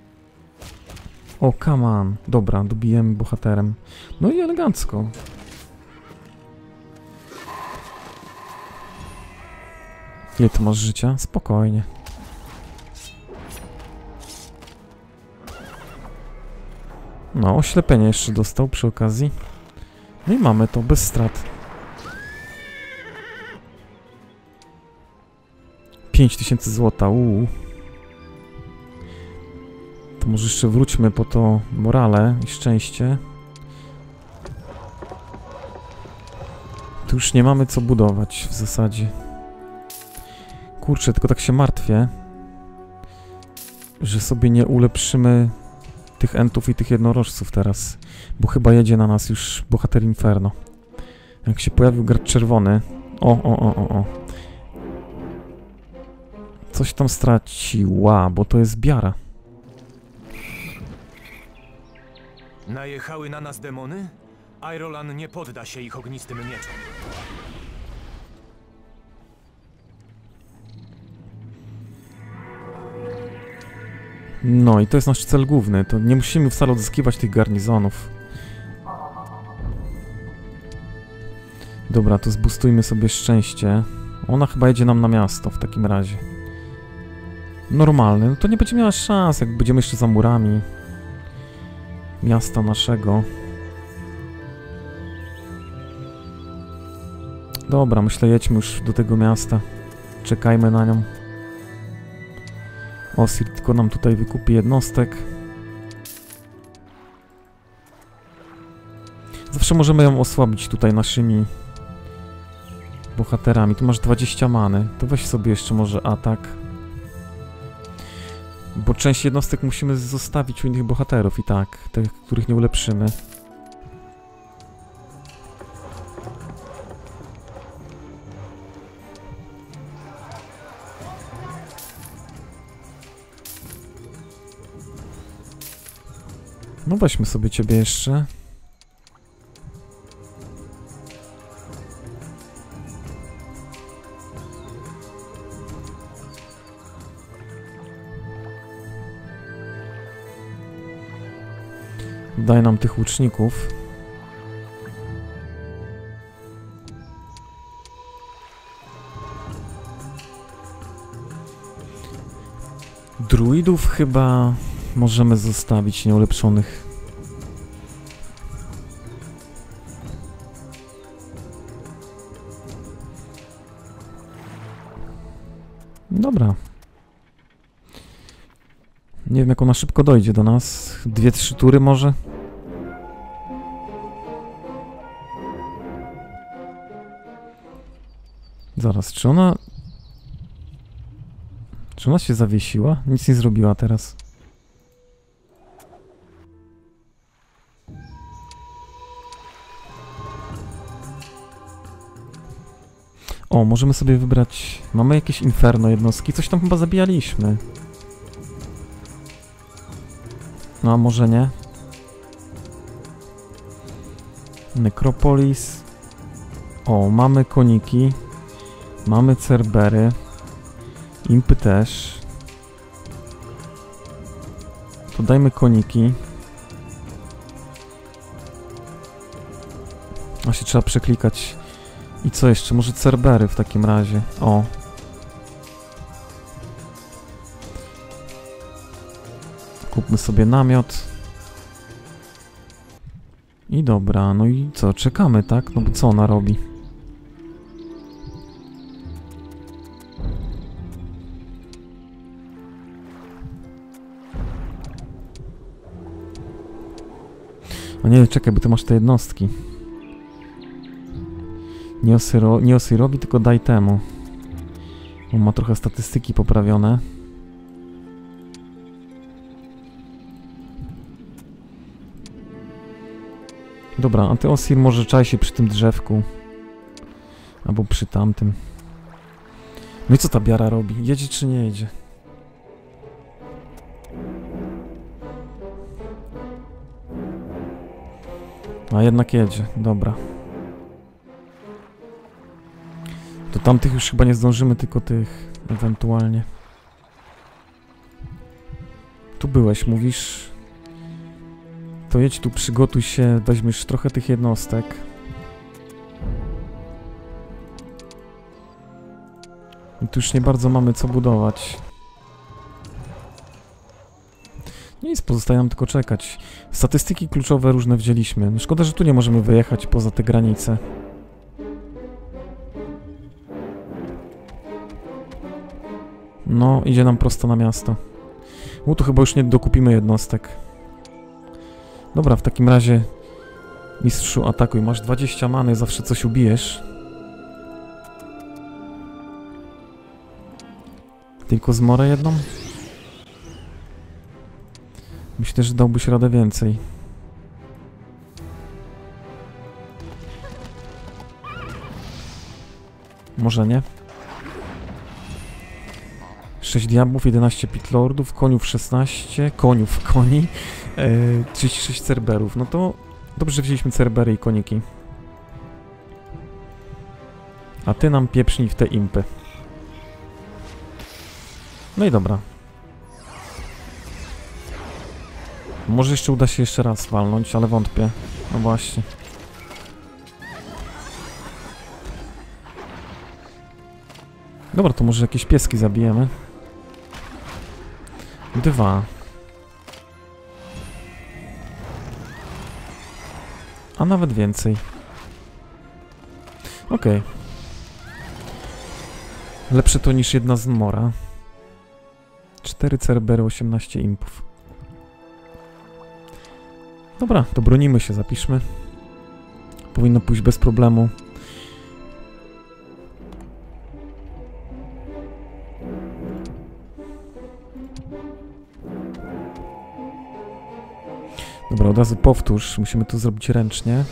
A: O, come on. Dobra, dobijemy bohaterem. No i elegancko. Ile ty masz życia? Spokojnie. No, oślepienie jeszcze dostał przy okazji. No i mamy to, bez strat. pięć tysięcy złota, uuu. To może jeszcze wróćmy po to morale i szczęście. Tu już nie mamy co budować w zasadzie. Kurczę, tylko tak się martwię, że sobie nie ulepszymy tych entów i tych jednorożców teraz, bo chyba jedzie na nas już bohater Inferno. Jak się pojawił gracz czerwony... O, o, o, o, o. Coś tam straciła, bo to jest biara.
G: Najechały na nas demony? Irolan nie podda się ich ognistym mieczom.
A: No i to jest nasz cel główny, to nie musimy wcale odzyskiwać tych garnizonów. Dobra, to zbustujmy sobie szczęście. Ona chyba jedzie nam na miasto w takim razie. Normalny, no to nie będzie miała szans, jak będziemy jeszcze za murami miasta naszego. Dobra, myślę, jedźmy już do tego miasta. Czekajmy na nią. Osir tylko nam tutaj wykupi jednostek. Zawsze możemy ją osłabić tutaj naszymi bohaterami. Tu masz dwadzieścia many. To weź sobie jeszcze może atak. Bo część jednostek musimy zostawić u innych bohaterów i tak. Tych, których nie ulepszymy. No weźmy sobie ciebie jeszcze. Daj nam tych łuczników. Druidów chyba możemy zostawić nieulepszonych. Dobra. Nie wiem, jak ona szybko dojdzie do nas. Dwie, trzy tury może? Zaraz, czy ona... Czy ona się zawiesiła? Nic nie zrobiła teraz. O, możemy sobie wybrać... Mamy jakieś Inferno jednostki, coś tam chyba zabijaliśmy. No, a może nie? Nekropolis. O, mamy koniki. Mamy cerbery. Impy też. To dajmy koniki. A się trzeba przeklikać. I co jeszcze? Może cerbery w takim razie. O. Kupmy sobie namiot. I dobra, no i co? Czekamy, tak? No bo co ona robi? O nie, czekaj, bo ty masz te jednostki. Nie, Osyro, nie Osirowi, tylko daj temu. On ma trochę statystyki poprawione. Dobra, a ty Osir może czai się przy tym drzewku. Albo przy tamtym. No i co ta biara robi? Jedzie czy nie jedzie? A jednak jedzie, dobra. To tamtych już chyba nie zdążymy, tylko tych ewentualnie. Tu byłeś, mówisz. To jedź tu, przygotuj się, weźmiesz trochę tych jednostek. I tu już nie bardzo mamy co budować. Nic, pozostaje nam tylko czekać. Statystyki kluczowe różne wzięliśmy. No szkoda, że tu nie możemy wyjechać poza te granice. No, idzie nam prosto na miasto. U, tu chyba już nie dokupimy jednostek. Dobra, w takim razie mistrzu, atakuj. Masz dwadzieścia many, zawsze coś ubijesz. Tylko zmorę jedną? Myślę, że dałbyś radę więcej. Może nie? sześć diabłów, jedenaście pitlordów, koniów szesnaście, koniów, koni, e, trzydzieści sześć cerberów. No to dobrze, że wzięliśmy cerbery i koniki. A ty nam pieprznij w te impy. No i dobra. Może jeszcze uda się jeszcze raz walnąć, ale wątpię. No właśnie. Dobra, to może jakieś pieski zabijemy. Dwa. A nawet więcej. Okej. Okay. Lepsze to niż jedna zmora. cztery cerbery, osiemnaście impów. Dobra, to bronimy się, zapiszmy. Powinno pójść bez problemu. Dobra, od razu powtórz. Musimy to zrobić ręcznie.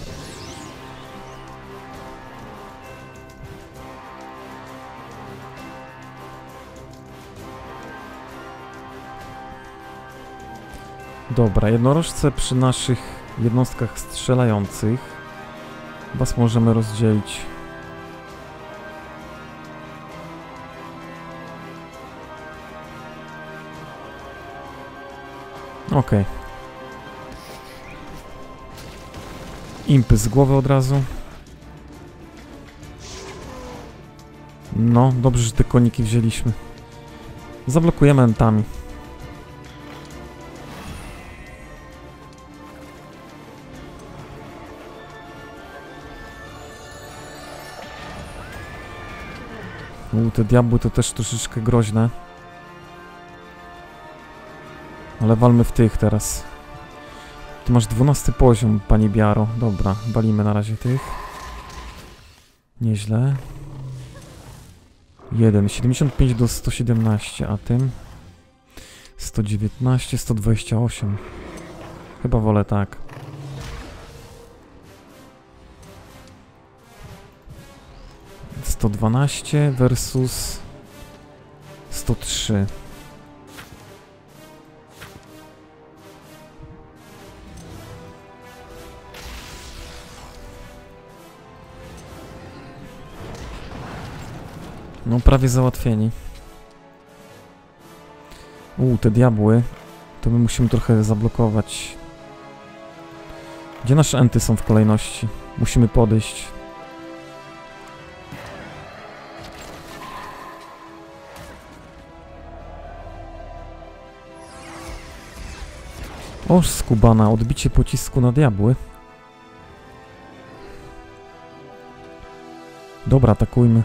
A: Dobra, jednorożce przy naszych jednostkach strzelających. Was możemy rozdzielić. Okej. Okay. Impy z głowy od razu. No, dobrze, że te koniki wzięliśmy. Zablokujemy entami. U, te diabły to też troszeczkę groźne. Ale walmy w tych teraz. Ty masz dwunasty poziom, panie Biaro. Dobra, walimy na razie tych. Nieźle. jeden, siedemdziesiąt pięć do sto siedemnaście, a tym sto dziewiętnaście, sto dwadzieścia osiem. Chyba wolę tak. sto dwanaście versus sto trzy. No prawie załatwieni. U, te diabły. To my musimy trochę zablokować. Gdzie nasze enty są w kolejności? Musimy podejść. O, skubana, odbicie pocisku na diabły. Dobra, atakujmy.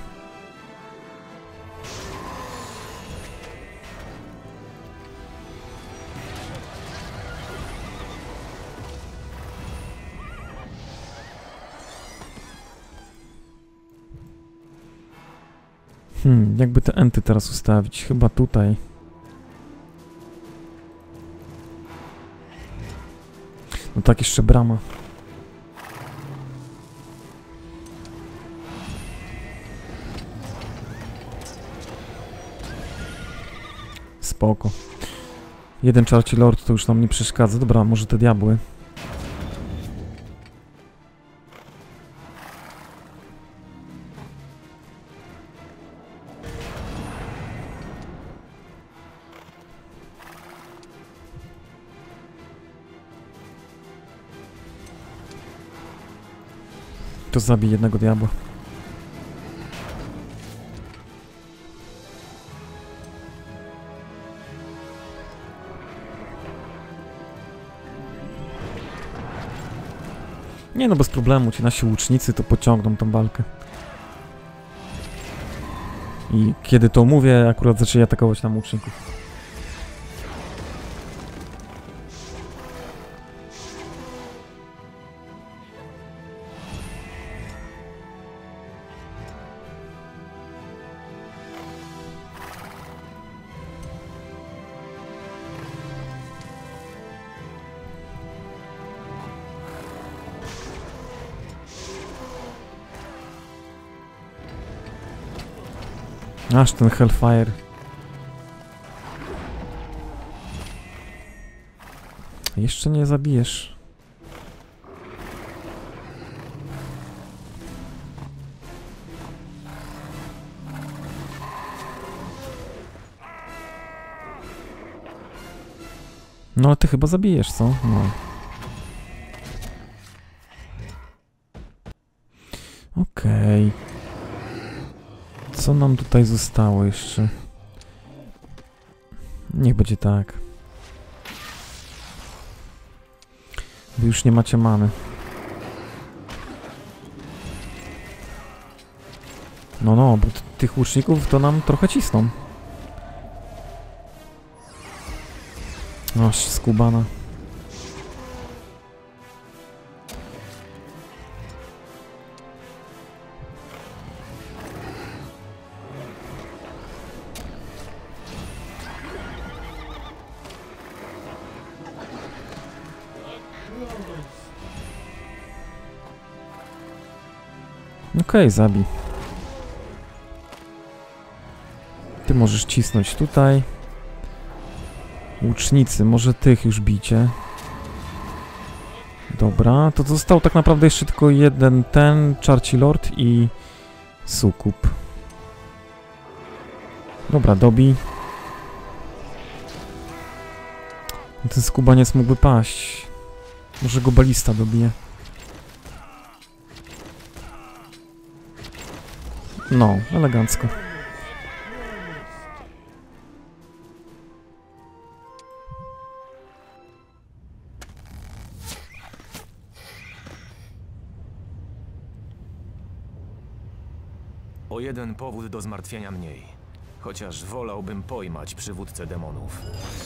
A: Hmm, jakby te enty teraz ustawić? Chyba tutaj. No tak, jeszcze brama. Spoko. Jeden Czarci Lord to już nam nie przeszkadza. Dobra, może te diabły. To zabij jednego diabła. Nie no, bez problemu, ci nasi łucznicy to pociągną tą walkę. I kiedy to mówię, akurat zaczęli atakować tam łuczników. Aż ten Hellfire. Jeszcze nie zabijesz. No ale ty chyba zabijesz, co? No. Okej. Okay. Co nam tutaj zostało jeszcze? Niech będzie tak. Wy już nie macie many. No, no, bo tych łuczników to nam trochę cisną. Aż skubana. Okej, okay, zabij. Ty możesz cisnąć tutaj. Łucznicy, może tych już bicie. Dobra, to został tak naprawdę jeszcze tylko jeden ten, Charci Lord i Sukub. Dobra, dobij. Ten skubaniec mógłby paść. Może go balista dobije. No, elegancko.
G: O jeden powód do zmartwienia mniej. Chociaż wolałbym pojmać przywódcę demonów.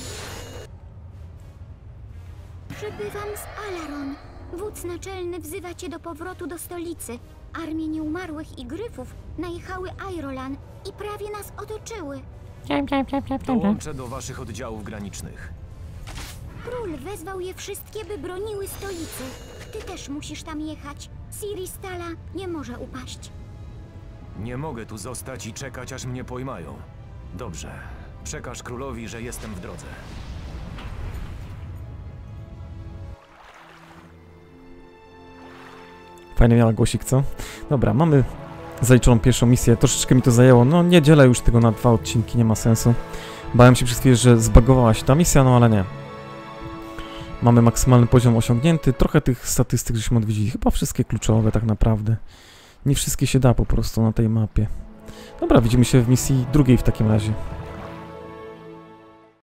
H: Przybywam z Alaron. Wódz naczelny wzywa cię do powrotu do stolicy. Armie nieumarłych i gryfów najechały Airolan i prawie nas otoczyły.
G: Dołączę do waszych oddziałów granicznych.
H: Król wezwał je wszystkie, by broniły stolicy. Ty też musisz tam jechać. Ciri Stala nie może upaść.
G: Nie mogę tu zostać i czekać, aż mnie pojmają. Dobrze. Przekaż królowi, że jestem w drodze.
A: Fajnie miała głosik, co? Dobra, mamy zaliczoną pierwszą misję. Troszeczkę mi to zajęło. No nie dzielę już tego na dwa odcinki, nie ma sensu. Bałem się przez chwilę, że zbagowała się ta misja, no ale nie. Mamy maksymalny poziom osiągnięty. Trochę tych statystyk żeśmy odwiedzili. Chyba wszystkie kluczowe tak naprawdę. Nie wszystkie się da po prostu na tej mapie. Dobra, widzimy się w misji drugiej w takim razie.